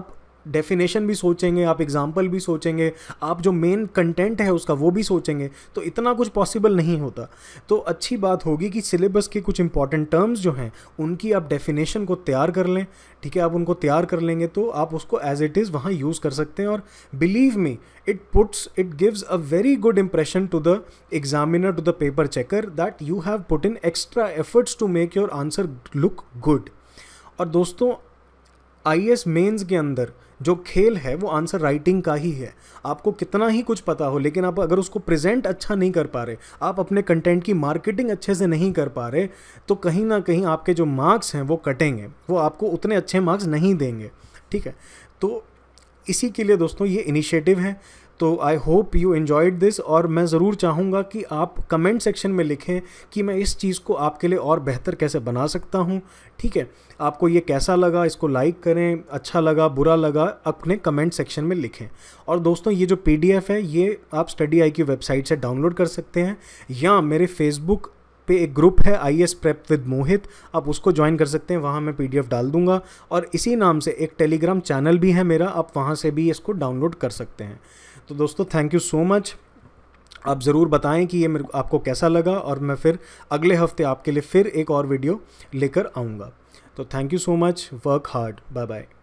डेफिनेशन भी सोचेंगे, आप एग्जाम्पल भी सोचेंगे, आप जो मेन कंटेंट है उसका वो भी सोचेंगे, तो इतना कुछ पॉसिबल नहीं होता। तो अच्छी बात होगी कि सिलेबस के कुछ इंपॉर्टेंट टर्म्स जो हैं उनकी आप डेफिनेशन को तैयार कर लें, ठीक है। आप उनको तैयार कर लेंगे तो आप उसको एज इट इज़ वहाँ यूज़ कर सकते हैं, और believe me it gives a very good impression to the examiner, to the paper checker, that you have put in extra efforts to make your answer look good. और दोस्तों IAS mains के अंदर जो खेल है वो आंसर राइटिंग का ही है। आपको कितना ही कुछ पता हो, लेकिन आप अगर उसको प्रेजेंट अच्छा नहीं कर पा रहे, आप अपने कंटेंट की मार्केटिंग अच्छे से नहीं कर पा रहे, तो कहीं ना कहीं आपके जो मार्क्स हैं वो कटेंगे, वो आपको उतने अच्छे मार्क्स नहीं देंगे, ठीक है। तो इसी के लिए दोस्तों ये इनिशिएटिव है। तो I hope you enjoyed this, और मैं ज़रूर चाहूँगा कि आप कमेंट सेक्शन में लिखें कि मैं इस चीज़ को आपके लिए और बेहतर कैसे बना सकता हूँ, ठीक है। आपको ये कैसा लगा, इसको लाइक करें, अच्छा लगा बुरा लगा अपने कमेंट सेक्शन में लिखें। और दोस्तों ये जो PDF है ये आप StudyIQ वेबसाइट से डाउनलोड कर सकते हैं, या मेरे फेसबुक पे एक ग्रुप है IAS प्रेप विद मोहित, आप उसको ज्वाइन कर सकते हैं, वहाँ मैं PDF डाल दूंगा। और इसी नाम से एक टेलीग्राम चैनल भी है मेरा, आप वहाँ से भी इसको डाउनलोड कर सकते हैं। तो दोस्तों थैंक यू सो मच। आप ज़रूर बताएं कि ये आपको कैसा लगा, और मैं फिर अगले हफ्ते आपके लिए फिर एक और वीडियो लेकर आऊँगा। तो thank you so much, work hard, bye bye.